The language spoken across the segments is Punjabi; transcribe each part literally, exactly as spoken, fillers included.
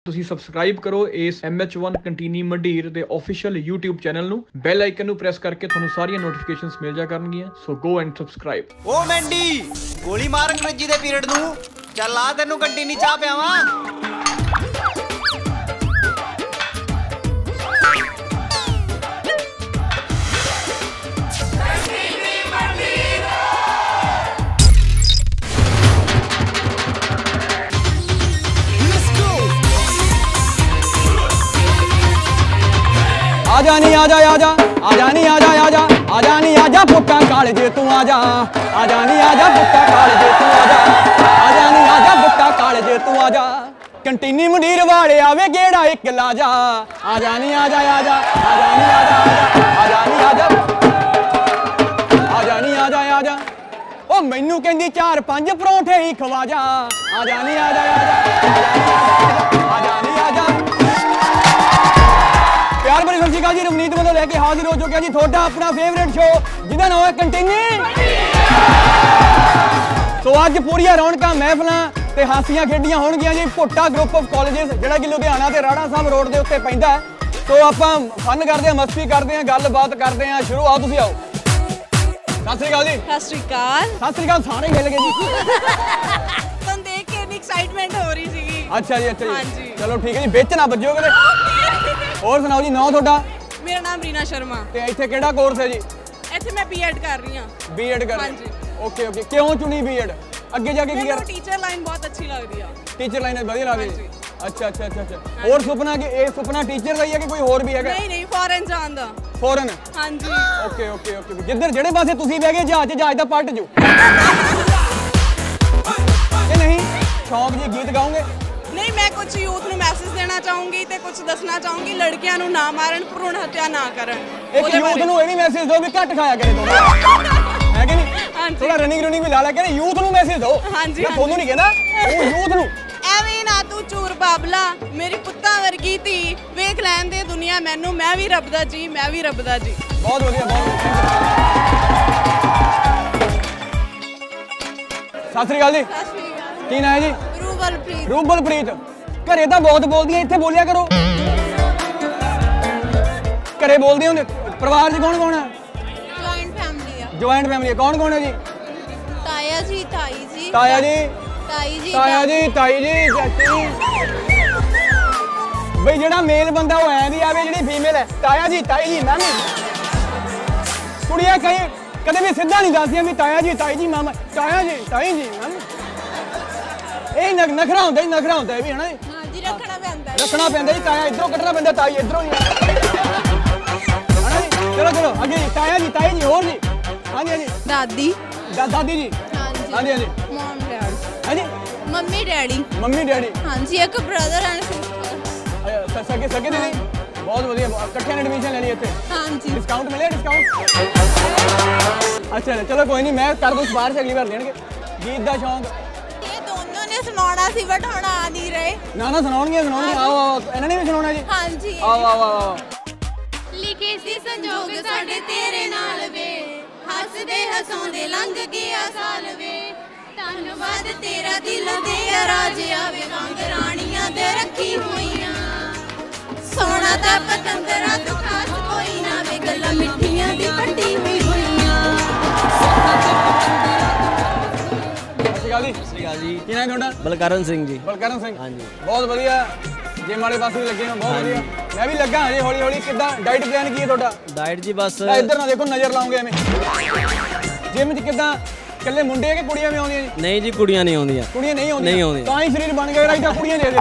ਤੁਸੀਂ ਸਬਸਕ੍ਰਾਈਬ ਕਰੋ ਇਸ ਐਮ ਐਚ वन ਕੰਟੀਨੀ ਮੰਡੀਰ ਦੇ ਆਫੀਸ਼ੀਅਲ YouTube ਚੈਨਲ ਨੂੰ ਬੈਲ ਆਈਕਨ ਨੂੰ ਪ੍ਰੈਸ ਕਰਕੇ ਤੁਹਾਨੂੰ ਸਾਰੀਆਂ ਨੋਟੀਫਿਕੇਸ਼ਨਸ ਮਿਲ ਜਾ ਕਰਨਗੀਆਂ ਸੋ ਗੋ ਐਂਡ ਸਬਸਕ੍ਰਾਈਬ। ਓ ਮੈਂਡੀ ਗੋਲੀ ਮਾਰ ਅੰਗਰੇਜ਼ੀ ਦੇ ਪੀਰੀਅਡ ਨੂੰ ਚੱਲ ਆ ਤੈਨੂੰ ਕੰਟੀਨੀ ਚਾਹ ਪਿਆਵਾਂ। आजा नी आजा आजा आजा नी आजा आजा आजा नी आजा भुट्टा कालजे तू आजा आजा नी आजा भुट्टा कालजे तू आजा आजा नी आजा भुट्टा कालजे तू आजा कंटीनी मंडीर वाले आवे गेड़ा एक लाजा आजा नी आजा आजा आजा नी आजा आजा नी आजा आजा नी आजा आजा ओ मैनू कहंदी चार पांच परौंठे ही खवा जा आजा नी आजा आजा आजा नी आजा प्यार भरी सत श्री अकाल जी। रवनीत वालों लेके हाजिर हो चुके हैं जी थोड़ा अपना फेवरेट शो जिहदा नाम है कंटेनी। सो अज पूरिया रौनकां महफिलां ते हासियां खेडियां होणगियां जी भुट्टा ग्रुप ऑफ कॉलेजेस जिहड़ा कि लुधियाना ते राणा साहब रोड दे उत्ते पैंदा है। तो आपां फन करदे हां मस्ती करदे हां गलबात करदे हां शुरू आओ तुसीं आओ। सत श्री अकाल जी। सत श्री अकाल सत श्री अकाल सारे हिल गए जी तुहानूं देख के इन्नी एक्साइटमेंट हो रही सीगी। अच्छा जी अच्छा जी चलो ठीक है जी बिच ना बज्जो कदे। और सुनाओ जी नाम थोड़ा? मेरा नाम रीना शर्मा। ते इत्थे केड़ा कोर्स है जी? इत्थे मैं बीएड कर रही हां। बीएड कर रही? हां जी। ओके ओके क्यों चुनी बीएड? आगे जाके की कर? टीचर लाइन बहुत अच्छी लगदी है। टीचर लाइन बढ़िया लगदी है। अच्छा अच्छा अच्छा अच्छा और सुपना कि ए सुपना टीचर दा ही है कि कोई और भी है? नहीं नहीं फॉरेन जान दा। फॉरेन? हां जी। ओके ओके ओके जिधर जेड़े पासे तुसी बैठ गए जहाज जहाज दा पलट जो ये नहीं शौक जी गीत गाओगे? नहीं मैं कुछ यूथ ਨੂੰ ਮੈਸੇਜ ਦੇਣਾ ਚਾਹੂੰਗੀ ਤੇ ਕੁਝ ਦੱਸਣਾ ਚਾਹੂੰਗੀ ਲੜਕੀਆਂ ਨੂੰ ਨਾ ਮਾਰਨ ਭਰੂਣ ਹੱਤਿਆ ਨਾ ਕਰਨ। ਇੱਕ ਯੂਥ ਨੂੰ ਇਹ ਵੀ ਮੈਸੇਜ ਦਿਓ ਵੀ ਘੱਟ ਖਾਇਆ ਕਰੇ ਤੁਸੀਂ ਹੈ ਕਿ ਨਹੀਂ? ਥੋੜਾ ਰਨਿੰਗ ਰਨਿੰਗ ਵੀ ਲਾ ਲਿਆ ਕਰੇ ਯੂਥ ਨੂੰ ਮੈਸੇਜ ਦਿਓ। ਹਾਂਜੀ ਮੈਂ ਤੁਹਾਨੂੰ ਨਹੀਂ ਕਹਿੰਦਾ ਉਹ ਯੂਥ ਨੂੰ ਐਵੇਂ ਨਾ ਤੂੰ ਚੂਰ ਬਾਬਲਾ ਮੇਰੀ ਪੁੱਤਾਂ ਵਰਗੀ ਧੀ ਵੇਖ ਲੈਣ ਦੇ ਦੁਨੀਆ ਮੈਨੂੰ ਮੈਂ ਵੀ ਰੱਬ ਦਾ ਜੀ ਮੈਂ ਵੀ ਰੱਬ ਦਾ ਜੀ। ਬਹੁਤ ਵਧੀਆ ਬਹੁਤ ਸਤਿ ਸ੍ਰੀ ਅਕਾਲ ਜੀ। ਸਤਿ ਸ੍ਰੀ ਅਕਾਲ ਕੀ ਨਾਮ ਹੈ ਜੀ? ਰੂਬਲਪ੍ਰੀਤ। ਰੂਬਲਪ੍ਰੀਤ ਘਰੇ ਤਾਂ ਬਹੁਤ ਬੋਲਦੀਆਂ ਇੱਥੇ ਬੋਲਿਆ ਕਰੋ ਘਰੇ ਬੋਲਦੇ ਹੁੰਦੇ। ਪਰਿਵਾਰ 'ਚ ਕੌਣ ਕੌਣ ਹੈ? ਜੁਆਇੰਟ ਫੈਮਿਲੀ ਆ। ਜੁਆਇੰਟ ਫੈਮਿਲੀ ਕੌਣ ਕੌਣ ਹੈ ਜੀ? ਤਾਇਆ ਜੀ ਤਾਈ ਜੀ ਤਾਇਆ ਜੀ ਤਾਈ ਜੀ ਤਾਇਆ ਜੀ ਤਾਈ ਜੀ ਚਾਚੀ ਬਈ ਜਿਹੜਾ ਮੇਲ ਬੰਦਾ ਉਹ ਐਂ ਦੀ ਆਵੇ ਜਿਹੜੀ ਫੀਮੇਲ ਹੈ ਤਾਇਆ ਜੀ ਤਾਈ ਜੀ ਮਾਮੀ। ਕੁੜੀਆਂ ਕਈ ਕਦੇ ਵੀ ਸਿੱਧਾ ਨਹੀਂ ਦੱਸਦੀਆਂ ਵੀ ਤਾਇਆ ਜੀ ਤਾਈ ਜੀ ਮਾਮਾ ਤਾਇਆ ਜੀ ਤਾਈ ਜੀ ਮਾਮੀ। ਇਹ ਨਖਰਾ ਹੁੰਦਾ ਜੀ ਨਖਰਾ ਹੁੰਦਾ ਇਹ ਵੀ ਹਨਾ ਜੀ। ਹਾਂ ਜੀ ਰੱਖਣਾ ਪੈਂਦਾ ਰੱਖਣਾ ਪੈਂਦਾ ਜੀ ਤਾਇਆ ਇਧਰੋਂ ਕੱਢਣਾ ਪੈਂਦਾ ਤਾਈ ਇਧਰੋਂ ਨਹੀਂ ਹਨਾ ਜੀ। ਚਲੋ ਚਲੋ ਅੱਗੇ ਜੀ ਤਾਇਆ ਜੀ ਤਾਈ ਜੀ ਹੋਰ ਜੀ ਹਾਂਜੀ ਹਾਂਜੀ ਦਾਦੀ ਦਾਦੀ ਜੀ ਹਾਂਜੀ ਹਾਂਜੀ ਹਾਂਜੀ ਮਮ ਡੈਡ ਹਾਂਜੀ ਮੰਮੀ ਡੈਡੀ ਮੰਮੀ ਡੈਡੀ ਹਾਂਜੀ ਇੱਕ ਬ੍ਰਦਰ ਐਂਡ ਸਿਸਟਰ। ਸਕੇ ਸਕੇ ਦੀ ਬਹੁਤ ਵਧੀਆ ਇਕੱਠਿਆਂ ਨੇ ਐਡਮਿਸ਼ਨ ਲੈ ਲਈ ਇੱਥੇ। ਹਾਂਜੀ ਡਿਸਕਾਊਂਟ ਮਿਲਿਆ ਡਿਸਕਾਊਂਟ? ਅੱਛਾ ਚਲੋ ਕੋਈ ਨਹੀਂ ਮੈਂ ਕਰ ਦੂੰ ਸਿਫਾਰਿਸ਼ ਅਗਲੀ ਵਾਰ ਦੇਣਗੇ। ਗੀਤ ਦਾ ਸ਼ੌਂਕ ਸੁਣਾਉਣਾ ਸੀ ਬਟ ਹੁਣ ਆ ਨਹੀਂ ਰਹੇ। ਨਾ ਨਾ ਸੁਣਾਉਣਗੇ ਸੁਣਾਉਣਗੇ ਆਓ ਆਓ ਇਹਨਾਂ ਨੇ ਵੀ ਸੁਣਾਉਣਾ ਜੀ। ਹਾਂਜੀ ਆਓ ਆਓ ਆਓ ਲਿਖੇ ਸੀ ਸੰਜੋਗ ਸਾਡੇ ਤੇਰੇ ਨਾਲ ਵੇ ਹੱਸਦੇ ਹਸਾਉਂਦੇ ਲੰਘ ਗਿਆ ਸਾਲ ਵੇ ਧੰਨਵਾਦ ਤੇਰਾ ਦਿਲ ਦੇ ਰਾਜ ਆਵੇ ਵਾਂਗ ਰਾਣੀਆਂ ਦੇ ਰੱਖੀ ਹੋਈਆਂ ਸੋਹਣਾ ਤਾਂ ਪਤੰਦਰਾ ਤੋਂ ਖਾਸ ਕੋਈ ਨਾ ਵੇ ਗੱਲਾਂ ਮਿੱਠੀਆਂ ਦੀ ਕੱਢੀ ਹੋਈ ਹੋਈਆਂ। ਸਤਿ ਸ਼੍ਰੀ ਅਕਾਲ ਜੀ। ਕੀ ਨਾਮ ਤੁਹਾਡਾ? ਬਲਕਰਨ ਸਿੰਘ ਜੀ। ਬਲਕਰਨ ਸਿੰਘ ਹਾਂਜੀ ਬਹੁਤ ਵਧੀਆ ਜਿਮ ਵਾਲੇ ਪਾਸੇ ਵੀ ਲੱਗੇ ਹੋ ਬਹੁਤ ਵਧੀਆ। ਮੈਂ ਵੀ ਲੱਗਾ ਹਜੇ ਹੌਲੀ ਹੌਲੀ। ਕਿੱਦਾਂ ਡਾਈਟ ਪਲਾਨ ਕੀ ਹੈ ਤੁਹਾਡਾ? ਡਾਈਟ ਜੀ ਬਸ ਇੱਧਰ ਨਾ ਦੇਖੋ ਨਜ਼ਰ ਲਾਉਂਗੇ ਐਵੇਂ। ਜਿਮ 'ਚ ਕਿੱਦਾਂ ਇਕੱਲੇ ਮੁੰਡੇ ਕਿ ਕੁੜੀਆਂ ਵੀ ਆਉਂਦੀਆਂ ਜੀ? ਨਹੀਂ ਜੀ ਕੁੜੀਆਂ ਨਹੀਂ ਆਉਂਦੀਆਂ। ਕੁੜੀਆਂ ਨਹੀਂ ਆਉਂਦੀਆਂ ਨਹੀਂ ਆਉਂਦੀਆਂ ਤਾਂ ਹੀ ਸਰੀਰ ਬਣ ਗਿਆ ਰਾਈਟ ਕੁੜੀਆਂ ਦੇ ਦੇ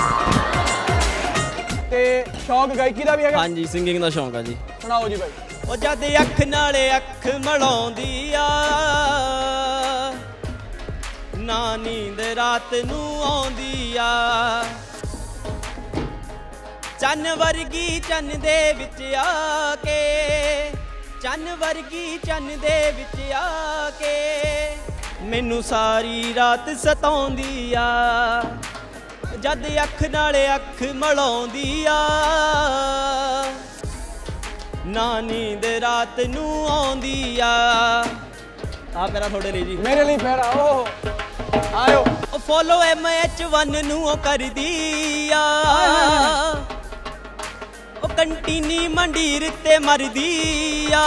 ਤੇ ਸ਼ੌਕ ਗਾਇਕੀ ਦਾ ਵੀ ਹੈਗਾ? ਹਾਂਜੀ ਸਿੰਗਿੰਗ ਦਾ ਸ਼ੌਂਕ ਆ ਜੀ। ਸੁਣਾਓ ਜੀ ਬਾਈ। ਉਹ ਜਦ ਅੱਖ ਨਾਲੇ ਅੱਖ ਮਿਲਾਉਂਦੀ ਆ ਨਾ ਨੀਂਦ ਰਾਤ ਨੂੰ ਆਉਂਦੀ ਆ ਚੰਨ ਵਰਗੀ ਚੰਨ ਦੇ ਵਿੱਚ ਆ ਕੇ ਚੰਨ ਵਰਗੀ ਚੰਨ ਦੇ ਵਿੱਚ ਆ ਕੇ ਮੈਨੂੰ ਸਾਰੀ ਰਾਤ ਸਤਾਉਂਦੀ ਆ ਜਦ ਅੱਖ ਨਾਲੇ ਅੱਖ ਮਿਲਾਉਂਦੀ ਆ ਨਾ ਨੀਂਦ ਰਾਤ ਨੂੰ ਆਉਂਦੀ ਆ। ਆ ਮੇਰਾ ਤੁਹਾਡੇ ਲਈ ਜੀ ਮੇਰੇ ਲਈ ਫੇਰ ਆਓ ਆਇਓ ਫੋਲੋ ਐਮ ਐਚ वन ਨੂੰ ਉਹ ਕਰਦੀ ਆ ਕੰਟੀਨੀ ਮੰਡੀਰ ਤੇ ਮਰਦੀ ਆ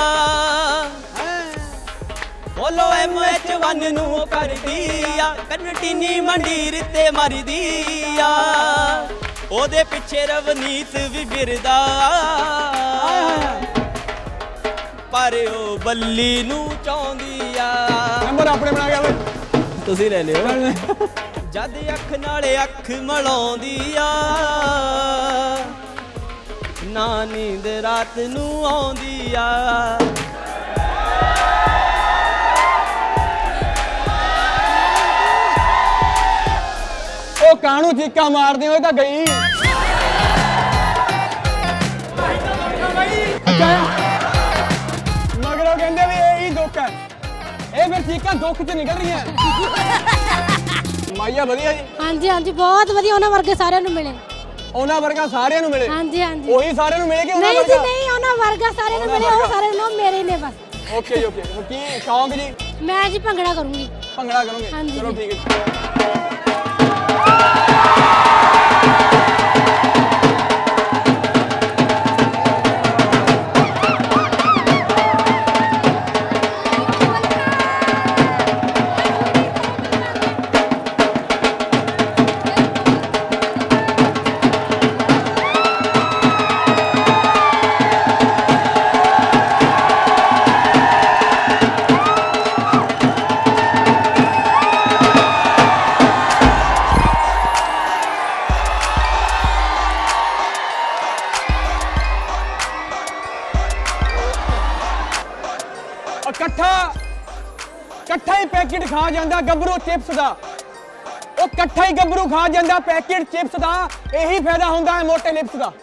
ਫੋਲੋ ਐਮ ਐਚ ਵਨ ਨੂੰ ਕਰਦੀ ਆ ਕੰਟੀਨੀ ਮੰਡੀਰ ਤੇ ਮਰਦੀ ਆ ਉਹਦੇ ਪਿੱਛੇ ਰਵਨੀਤ ਵੀ ਫਿਰਦਾ ਪਰ ਉਹ ਬੱਲੀ ਨੂੰ ਚਾਹੁੰਦੀ ਆ ਨੰਬਰ ਆਪਣੇ ਬਣਾ ਗਿਆ ਓਏ ਤੁਸੀਂ ਲੈ ਲਿਓ ਜਦ ਅੱਖ ਨਾਲ ਅੱਖ ਮਲਾਉਂਦੀ ਆ ਨਾ ਨੀਂਦ ਰਾਤ ਨੂੰ ਆਉਂਦੀ ਆ ਉਹ ਕਾਹਨੂੰ ਚੀਕਾਂ ਮਾਰਦੇ ਹੋ ਇਹ ਤਾਂ ਗਈ ਮਗਰ ਉਹ ਕਹਿੰਦੇ ਵੀ ਇਹ ਹੀ ਦੁੱਖ ਹੈ ਇਹ ਫਿਰ ਚੀਕਾਂ ਦੁੱਖ ਚ ਨਿਕਲ ਰਹੀਆਂ ਮਾਈਆ ਵਧੀਆ ਜੀ ਹਾਂਜੀ ਹਾਂਜੀ ਬਹੁਤ ਵਧੀਆ ਉਹਨਾਂ ਵਰਗੇ ਸਾਰਿਆਂ ਨੂੰ ਮਿਲੇ ਉਹਨਾਂ ਵਰਗਾ ਸਾਰਿਆਂ ਨੂੰ ਮਿਲੇ ਹਾਂਜੀ ਹਾਂਜੀ ਉਹੀ ਸਾਰਿਆਂ ਨੂੰ ਮਿਲੇ ਕਿ ਉਹਨਾਂ ਨਹੀਂ ਜੀ ਵਰਗਾ ਨਹੀਂ ਉਹਨਾਂ ਵਰਗਾ ਸਾਰਿਆਂ ਨੂੰ ਮਿਲੇ ਉਹ ਸਾਰੇ ਲੋਕ ਮੇਰੇ ਨੇ ਬਸ ਓਕੇ ਜੀ ਓਕੇ ਕੀ ਸ਼ੌਂਕ ਜੀ ਮੈਂ ਜੀ ਭੰਗੜਾ ਕਰੂੰਗੀ ਭੰਗੜਾ ਕਰੋਗੇ ਹਾਂਜੀ ਚਲੋ ਜੀ। ਠੀਕ ਹੈ ਇਕੱਠਾ ਇਕੱਠਾ ਹੀ ਪੈਕੇਟ ਖਾ ਜਾਂਦਾ ਗੱਭਰੂ ਚਿਪਸ ਦਾ ਉਹ ਇਕੱਠਾ ਹੀ ਗੱਭਰੂ ਖਾ ਜਾਂਦਾ ਪੈਕੇਟ ਚਿਪਸ ਦਾ ਇਹੀ ਫਾਇਦਾ ਹੁੰਦਾ ਹੈ ਮੋਟੇ ਲਿਪਸ ਦਾ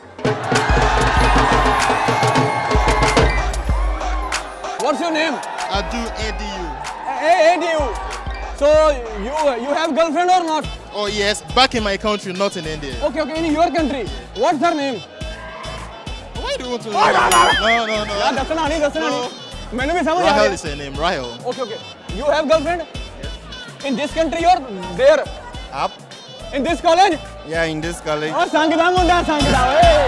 What's your name? Adu A D U. A D U. So you you have girlfriend or not? Oh yes, back in my country, not in India. Okay, okay, in your country. What's her name? Why do you want to know? No, no, no. यार दसना नहीं दसना नहीं मैंने भी समझ आ Rahel गया is her name, Rahel. Okay, okay. You have girlfriend? In this country or there? Up? In this college? Yeah, in this college. Oh, Sangda Munda Sangda. Hey.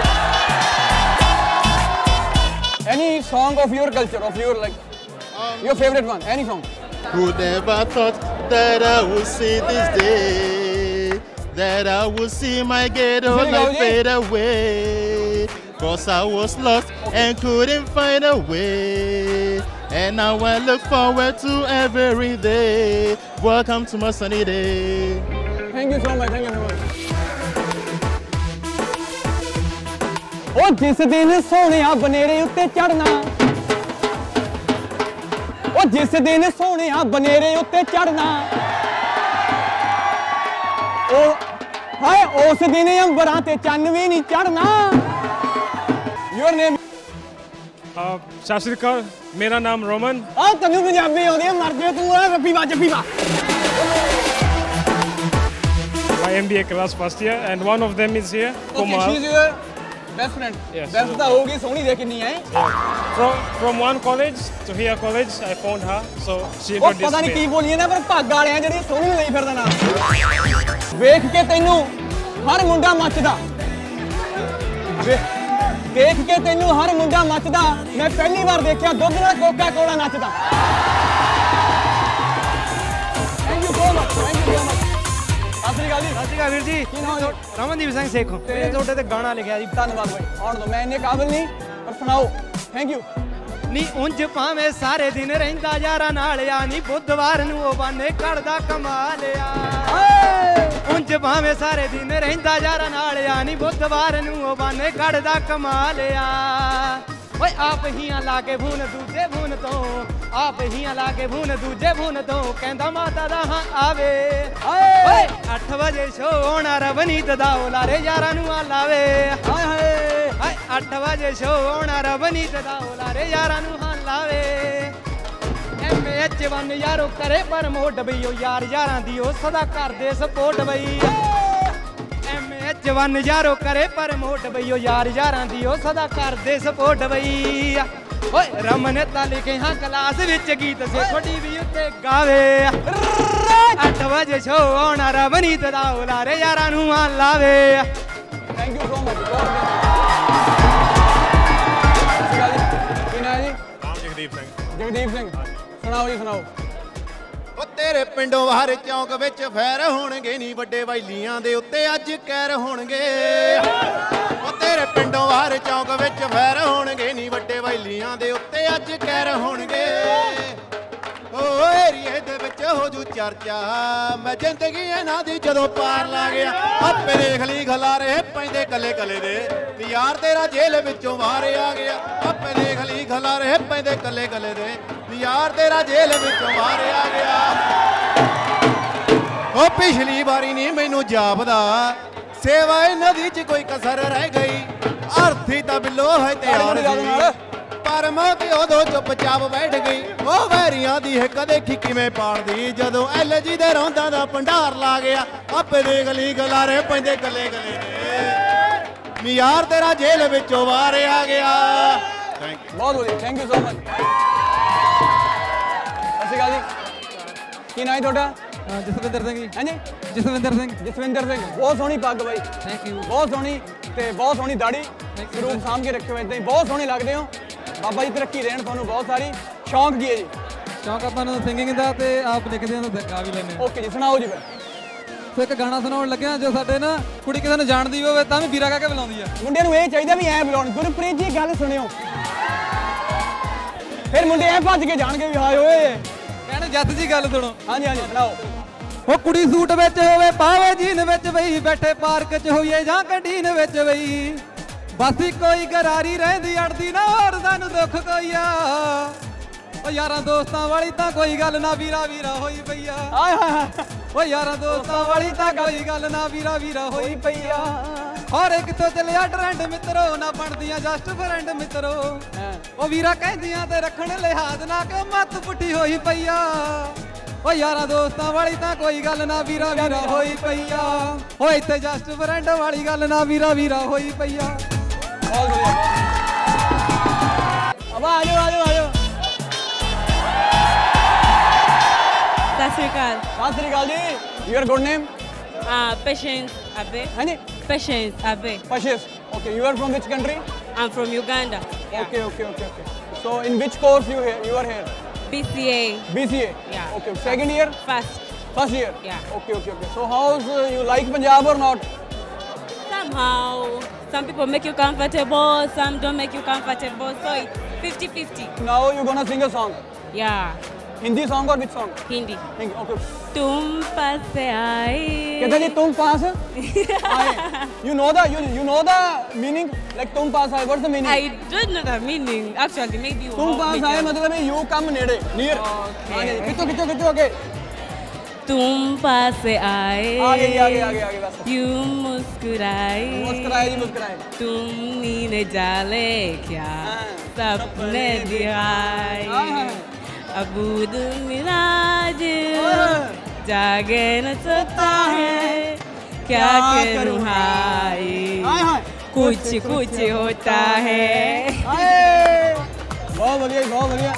Any song of your culture, of your like, Um, your favorite one? Any song? Who never thought that I would see this day? That I would see my ghetto Sing it, life Gauji. fade away. Cause I was lost and couldn't find a way. And now I look forward to every day. Welcome to my sunny day. Thank you so much. Thank you so much. ਉਹ ਜਿਸ ਦਿਨ ਸੋਹਣਿਆ ਬਨੇਰੇ ਉੱਤੇ ਚੜਨਾ ਉਹ ਜਿਸ ਦਿਨ ਸੋਹਣਿਆ ਬਨੇਰੇ ਉੱਤੇ ਚੜਨਾ ਉਹ ਹਾਏ ਉਸ ਦਿਨ ਅੰਬਰਾਂ ਤੇ ਚੰਨ ਵੀ ਨਹੀਂ ਚੜਨਾ ਯੂਰ ਨੇਮ ਸਤਿ ਸ਼੍ਰੀ ਅਕਾਲ ਮੇਰਾ ਨਾਮ ਰੋਮਨ ਆ ਤੈਨੂੰ ਪੰਜਾਬੀ ਆਉਂਦੀ ਹੈ ਮਰ ਜੇ ਤੂੰ ਆ ਰੱਬੀ ਵਾ ਜੱਫੀ ਵਾ my M B A class first year and one of them is here okay she is your best friend Yes. Best ਤਾਂ ਹੋਊਗੀ ਸੋਹਣੀ ਦੇ ਕਿੰਨੀ ਹੈ from from one college to here college I found her so she ਉਹ introduced ਪਤਾ ਨਹੀਂ me ਕੀ ਬੋਲੀਏ ਨਾ ਪਰ ਭਾਗ ਵਾਲਿਆਂ ਜਿਹੜੀ ਸੋਹਣੀ ਨੂੰ ਲਈ ਫਿਰਦਾ ਨਾ ਵੇਖ ਕੇ ਤੈਨੂੰ ਹਰ ਮੁੰਡਾ ਮੱਚਦਾ ਵੇ- ਦੇਖ ਕੇ ਤੈਨੂੰ ਹਰ ਮੁੰਡਾ ਮੱਚਦਾ ਮੈਂ ਪਹਿਲੀ ਵਾਰ ਦੇਖਿਆ ਦੁੱਧ ਨਾਲ ਕੋਕਾ ਕੋਲਾ ਨੱਚਦਾ thank you so much thank you so much ਸਤਿ ਸ਼੍ਰੀ ਅਕਾਲ ਜੀ ਸਤਿ ਸ਼੍ਰੀ ਅਕਾਲ ਵੀਰ ਜੀ ਕੀ ਨਾਮ ਹੈ ਰਮਨਦੀਪ ਸਿੰਘ ਸੇਖੋਂ ਮੇਰੇ ਤੁਹਾਡੇ ਤੇ ਗਾਣਾ ਲਿਖਿਆ ਜੀ ਧੰਨਵਾਦ ਬਾਈ ਆਉਣ ਦੋ ਮੈਂ ਇੰਨੇ ਕਾਬਿਲ ਨਹੀਂ ਪਰ ਸੁਣਾਓ ਥੈਂਕ ਯੂ ਨੀ ਉਂਝ ਭਾਵੇਂ ਸਾਰੇ ਦਿਨ ਰਹਿੰਦਾ ਯਾਰਾਂ ਨਾਲ ਆ ਨੀ ਬੁੱਧਵਾਰ ਨੂੰ ਉਹ ਬਾਨੇ ਕੱਢਦਾ ਕਮਾਲ ਆ ਉਂਝ ਭਾਵੇਂ ਸਾਰੇ ਦਿਨ ਰਹਿੰਦਾ ਯਾਰਾਂ ਨਾਲ ਆ ਨੀ ਬੁੱਧਵਾਰ ਨੂੰ ਉਹ ਬਾਨੇ ਕੱਢਦਾ ਕਮਾਲ ਆ ਓਏ ਆਪ ਹੀਆਂ ਲਾ ਕੇ ਫੋਨ ਦੂਜੇ ਫੋਨ ਤੋਂ ਆਪ ਹੀਆਂ ਲਾ ਕੇ ਫੋਨ ਦੂਜੇ ਫੋਨ ਤੋਂ ਕਹਿੰਦਾ ਮਾਤਾ ਦਾ ਹਾਂ ਆਵੇ ਓਏ ਅੱਠ ਵਜੇ ਸ਼ੋ ਹੋਣਾ ਰਵਨੀਤ ਦਾ ਲਾਰੇ ਯਾਰਾਂ ਨੂੰ ਆ ਲਾਵੇ ਹਾਏ ਹਾਏ ਹਾਏ ਅੱਠ ਵਜੇ ਸ਼ੋ ਹੋਣਾ ਰਵਨੀਤ ਦਾ ਲਾਰੇ ਯਾਰਾਂ ਨੂੰ ਹਾਂ ਲਾਵੇ ਐਮ ਐਚ ਵਨ ਯਾਰੋ ਕਰੇ ਪ੍ਰਮੋਟ ਬਈ ਉਹ ਯਾਰ ਯਾਰਾਂ ਦੀ ਉਹ ਸਦਾ ਕਰਦੇ ਸਪੋਰਟ ਬਈ ਐਮ ਐਚ ਵਨ ਯਾਰੋ ਕਰੇ ਪ੍ਰਮੋਟ ਬਈ ਉਹ ਯਾਰ ਯਾਰਾਂ ਦੀ ਉਹ ਸਦਾ ਕਰਦੇ ਸਪੋਰਟ ਬਈ ਓਏ ਰਮਨ ਤਾਂ ਲਿਖੇ ਹਾਂ ਕਲਾਸ ਵਿੱਚ ਗੀਤ ਸੇ ਥੋੜੀ ਵੀ ਉੱਤੇ ਗਾਵੇ ਅੱਠ ਵਜੇ ਸ਼ੋ ਆਉਣਾ ਰਵਨੀਤ ਦਾ ਲਾਰੇ ਯਾਰਾਂ ਨੂੰ ਆ ਲਾਵੇ thank you so much Mandeep Singh ਸੁਣਾਓ ਜੀ ਸੁਣਾਓ। ਉਹ ਤੇਰੇ ਪਿੰਡੋਂ ਬਾਹਰ ਚੌਂਕ ਵਿੱਚ ਫੈਰ ਹੋਣਗੇ ਨੀ ਵੱਡੇ ਵੈਲੀਆਂ ਦੇ ਉੱਤੇ ਅੱਜ ਕਹਿਰ ਹੋਣਗੇ। ਉਹ ਤੇਰੇ ਪਿੰਡੋਂ ਬਾਹਰ ਚੌਂਕ ਵਿੱਚ ਫੈਰ ਹੋਣਗੇ ਨੀ ਵੱਡੇ ਵੈਲੀਆਂ ਦੇ ਉੱਤੇ ਅੱਜ ਕਹਿਰ ਹੋਣਗੇ। ਓ ਏਰੀਏ ਦੇ ਵਿੱਚ ਹੋ ਜੂ ਚਰਚਾ ਮੈਂ ਜ਼ਿੰਦਗੀ ਇਹਨਾਂ ਦੀ ਜਦੋਂ ਪਾਰ ਲਾ ਗਿਆ। ਆਪੇ ਦੇਖ ਲਈ ਖਲਾਰੇ ਪੈਂਦੇ ਕੱਲੇ ਕੱਲੇ ਦੇ ਯਾਰ ਤੇਰਾ ਜੇਲ੍ਹ ਵਿੱਚੋਂ ਬਾਹਰ ਆ ਗਿਆ। ਆਪੇ ਦੇਖ ਲਈ ਖਲਾਰੇ ਪੈਂਦੇ ਕੱਲੇ ਕੱਲੇ ਦੇ ਯਾਰ ਤੇਰਾ ਜੇਲ੍ਹ ਵਿੱਚੋਂ ਬਾਹਰ ਆ ਗਿਆ। ਉਹ ਪਿਛਲੀ ਵਾਰੀ ਨਹੀਂ ਮੈਨੂੰ ਜਾਪਦਾ ਸੇਵਾ ਇਹਨਾਂ ਦੀ ਚ ਕੋਈ ਕਸਰ ਰਹਿ ਗਈ। ਅਰਥੀ ਤਾਂ ਬਿੱਲੋ ਹੈ ਤਿਆਰ ਸੀ ਪਰ ਮੌਤ ਉਦੋਂ ਚੁੱਪਚਾਪ ਬੈਠ ਗਈ। ਉਹ ਵੈਰੀਆਂ ਦੀ ਹਿੱਕ ਦੇਖੀ ਕਿਵੇਂ ਪਾੜਦੀ ਜਦੋਂ ਐਲ ਜੀ ਦੇ ਰੌਂਦਾਂ ਦਾ ਭੰਡਾਰ ਲਾ ਗਿਆ। ਆਪੇ ਦੇਖ ਲਈ ਗਲਾਰੇ ਪੈਂਦੇ ਗੱਲੇ ਗੱਲੇ ਨੇ ਯਾਰ ਤੇਰਾ ਜੇਲ੍ਹ ਵਿੱਚੋਂ ਬਾਹਰ ਆ ਗਿਆ। ਥੈਂਕ ਯੂ ਬਹੁਤ ਵਧੀਆ ਥੈਂਕ ਯੂ ਸੋ ਮਚ। ਸਤਿ ਸ਼੍ਰੀ ਅਕਾਲ ਜੀ ਕੀ ਨਾਂ ਹੈ ਤੁਹਾਡਾ? ਜਸਵਿੰਦਰ ਸਿੰਘ ਜੀ। ਹਾਂਜੀ ਜਸਵਿੰਦਰ ਸਿੰਘ। ਜਸਵਿੰਦਰ ਸਿੰਘ ਬਹੁਤ ਸੋਹਣੀ ਪੱਗ ਬਾਈ। Thank you. ਬਹੁਤ ਸੋਹਣੀ ਤੇ ਬਹੁਤ ਸੋਹਣੀ ਦਾੜੀ ਸਰੂਪ ਸਾਂਭ ਕੇ ਰੱਖੇ ਹੋ ਇੱਦਾਂ ਹੀ ਬਹੁਤ ਸੋਹਣੇ ਲੱਗਦੇ ਹੋ। ਬਾਬਾ ਜੀ ਤਰੱਕੀ ਦੇਣ ਤੁਹਾਨੂੰ ਬਹੁਤ ਸਾਰੀ। ਸ਼ੌਂਕ ਕੀ ਹੈ ਜੀ? ਸ਼ੌਂਕ ਆਪਾਂ ਨੂੰ ਸਿੰਗਿੰਗ ਦਾ ਤੇ ਆਪ ਲਿਖਦੇ ਹਾਂ ਤਾਂ ਗਾ ਵੀ ਲੈਂਦੇ ਹਾਂ। ਓਕੇ ਜੀ ਸੁਣਾਓ ਜੀ ਫਿਰ। ਸੋ ਇੱਕ ਗਾਣਾ ਸੁਣਾਉਣ ਲੱਗਿਆ ਜੋ ਸਾਡੇ ਨਾ ਕੁੜੀ ਕਿਸੇ ਨੂੰ ਜਾਣਦੀ ਹੋਵੇ ਤਾਂ ਵੀ ਵੀਰਾ ਕਹਿ ਕੇ ਬੁਲਾਉਂਦੀ ਆ। ਮੁੰਡਿਆਂ ਨੂੰ ਇਹ ਚਾਹੀਦਾ ਵੀ ਐ ਬੁਲਾਉਣ। ਗੁਰਪ੍ਰੀਤ ਜੀ ਗੱਲ ਸੁਣਿਓ ਫਿਰ ਮੁੰਡੇ ਐ ਭੱਜ ਕੇ ਜਾਣਗੇ ਵੀ ਹਾਏ ਓਏ ਕਹਿਣ ਜੱਤ ਜੀ ਗੱਲ ਸੁਣੋ। ਹਾਂਜੀ ਹਾਂਜੀ ਸੁਣਾਓ। ਉਹ ਕੁੜੀ ਸੂਟ ਵਿੱਚ ਹੋਵੇ ਪਾਵੇ ਜੀਨ ਵਿੱਚ ਬਈ ਬੈਠੇ ਪਾਰਕ 'ਚ ਹੋਈਏ ਜਾਂ ਕੰਟੀਨ ਵਿੱਚ ਬਈ ਬਸ ਕੋਈ ਗਰਾਰੀ ਰਹਿੰਦੀ ਅੜਦੀ ਨਾ ਹੋਰ ਸਾਨੂੰ ਦੁੱਖ ਕੋਈ ਆ। ਉਹ ਯਾਰਾਂ ਦੋਸਤਾਂ ਵਾਲੀ ਤਾਂ ਕੋਈ ਗੱਲ ਨਾ ਵੀਰਾ ਵੀਰਾ ਹੋਈ ਪਈ ਆ। ਆਏ ਹਾਏ ਹਾਏ ਉਹ ਯਾਰਾਂ ਦੋਸਤਾਂ ਵਾਲੀ ਤਾਂ ਕੋਈ ਗੱਲ ਨਾ ਵੀਰਾ ਵੀਰਾ ਹੋਈ ਪਈ ਆ। ਹਰ ਇੱਕ ਤੋਂ ਚੱਲਿਆ ਟ੍ਰੈਂਡ ਮਿੱਤਰੋ ਨਾ ਬਣਦੀਆਂ ਜਸਟ ਫਰੈਂਡ ਮਿੱਤਰੋ। ਉਹ ਵੀਰਾ ਕਹਿੰਦੀਆਂ ਤੇ ਰੱਖਣ ਲਿਹਾਜ਼ ਨਾ ਕਿ ਮੱਤ ਪੁੱਠੀ ਹੋਈ ਪਈ ਆ। ਉਹ ਯਾਰਾਂ ਦੋਸਤਾਂ ਵਾਲੀ ਤਾਂ ਕੋਈ ਗੱਲ ਨਾ ਵੀਰਾ ਵੀਰਾ ਹੋਈ ਪਈ ਆ। ਉਹ ਇੱਥੇ ਜਸਟ ਫਰੈਂਡ ਵਾਲੀ ਗੱਲ ਨਾ ਵੀਰਾ ਵੀਰਾ ਹੋਈ ਪਈ ਆ। ਬਹੁਤ ਵਧੀਆ ਅਬ ਆ ਜਾਓ ਆ ਜਾਓ ਆ ਜਾਓ। ਸਤਿ ਸ਼੍ਰੀ ਅਕਾਲ। ਸਤਿ ਸ਼੍ਰੀ ਅਕਾਲ ਜੀ। Your good name? Patience Abe. ਹਾਂਜੀ Patience Abe. Patience. Okay, you are from which country? I'm from Uganda. Yeah. Okay, okay, okay, okay. So in which course you here? You are here? B C A. B C A. Yeah. Okay, second year? First. First year? Yeah. Okay, okay, okay. So how's uh, you like Punjab or not? Somehow, some people make you comfortable, some don't make you comfortable. So it's fifty fifty. Now you gonna sing a song. Yeah. Hindi song or which song? Hindi. Hindi. Okay. तुम पास से आए. कहता जी तुम पास आए. You know the you you know the meaning like तुम पास आए. What's the meaning? I don't know the meaning actually. Maybe. तुम पास आए मतलब है you come नेड़े near. Okay. कितो कितो कितो आगे. तुम पास से आए. आगे आगे आगे आगे बस. You मुस्कुराए. मुस्कुराए जी मुस्कुराए. तुम नीने जाले क्या सपने दिखाए. अबूद मिराज जागे न सकता है क्या करूँ हाय कुछ कुछ होता है। बहुत बढ़िया बहुत बढ़िया।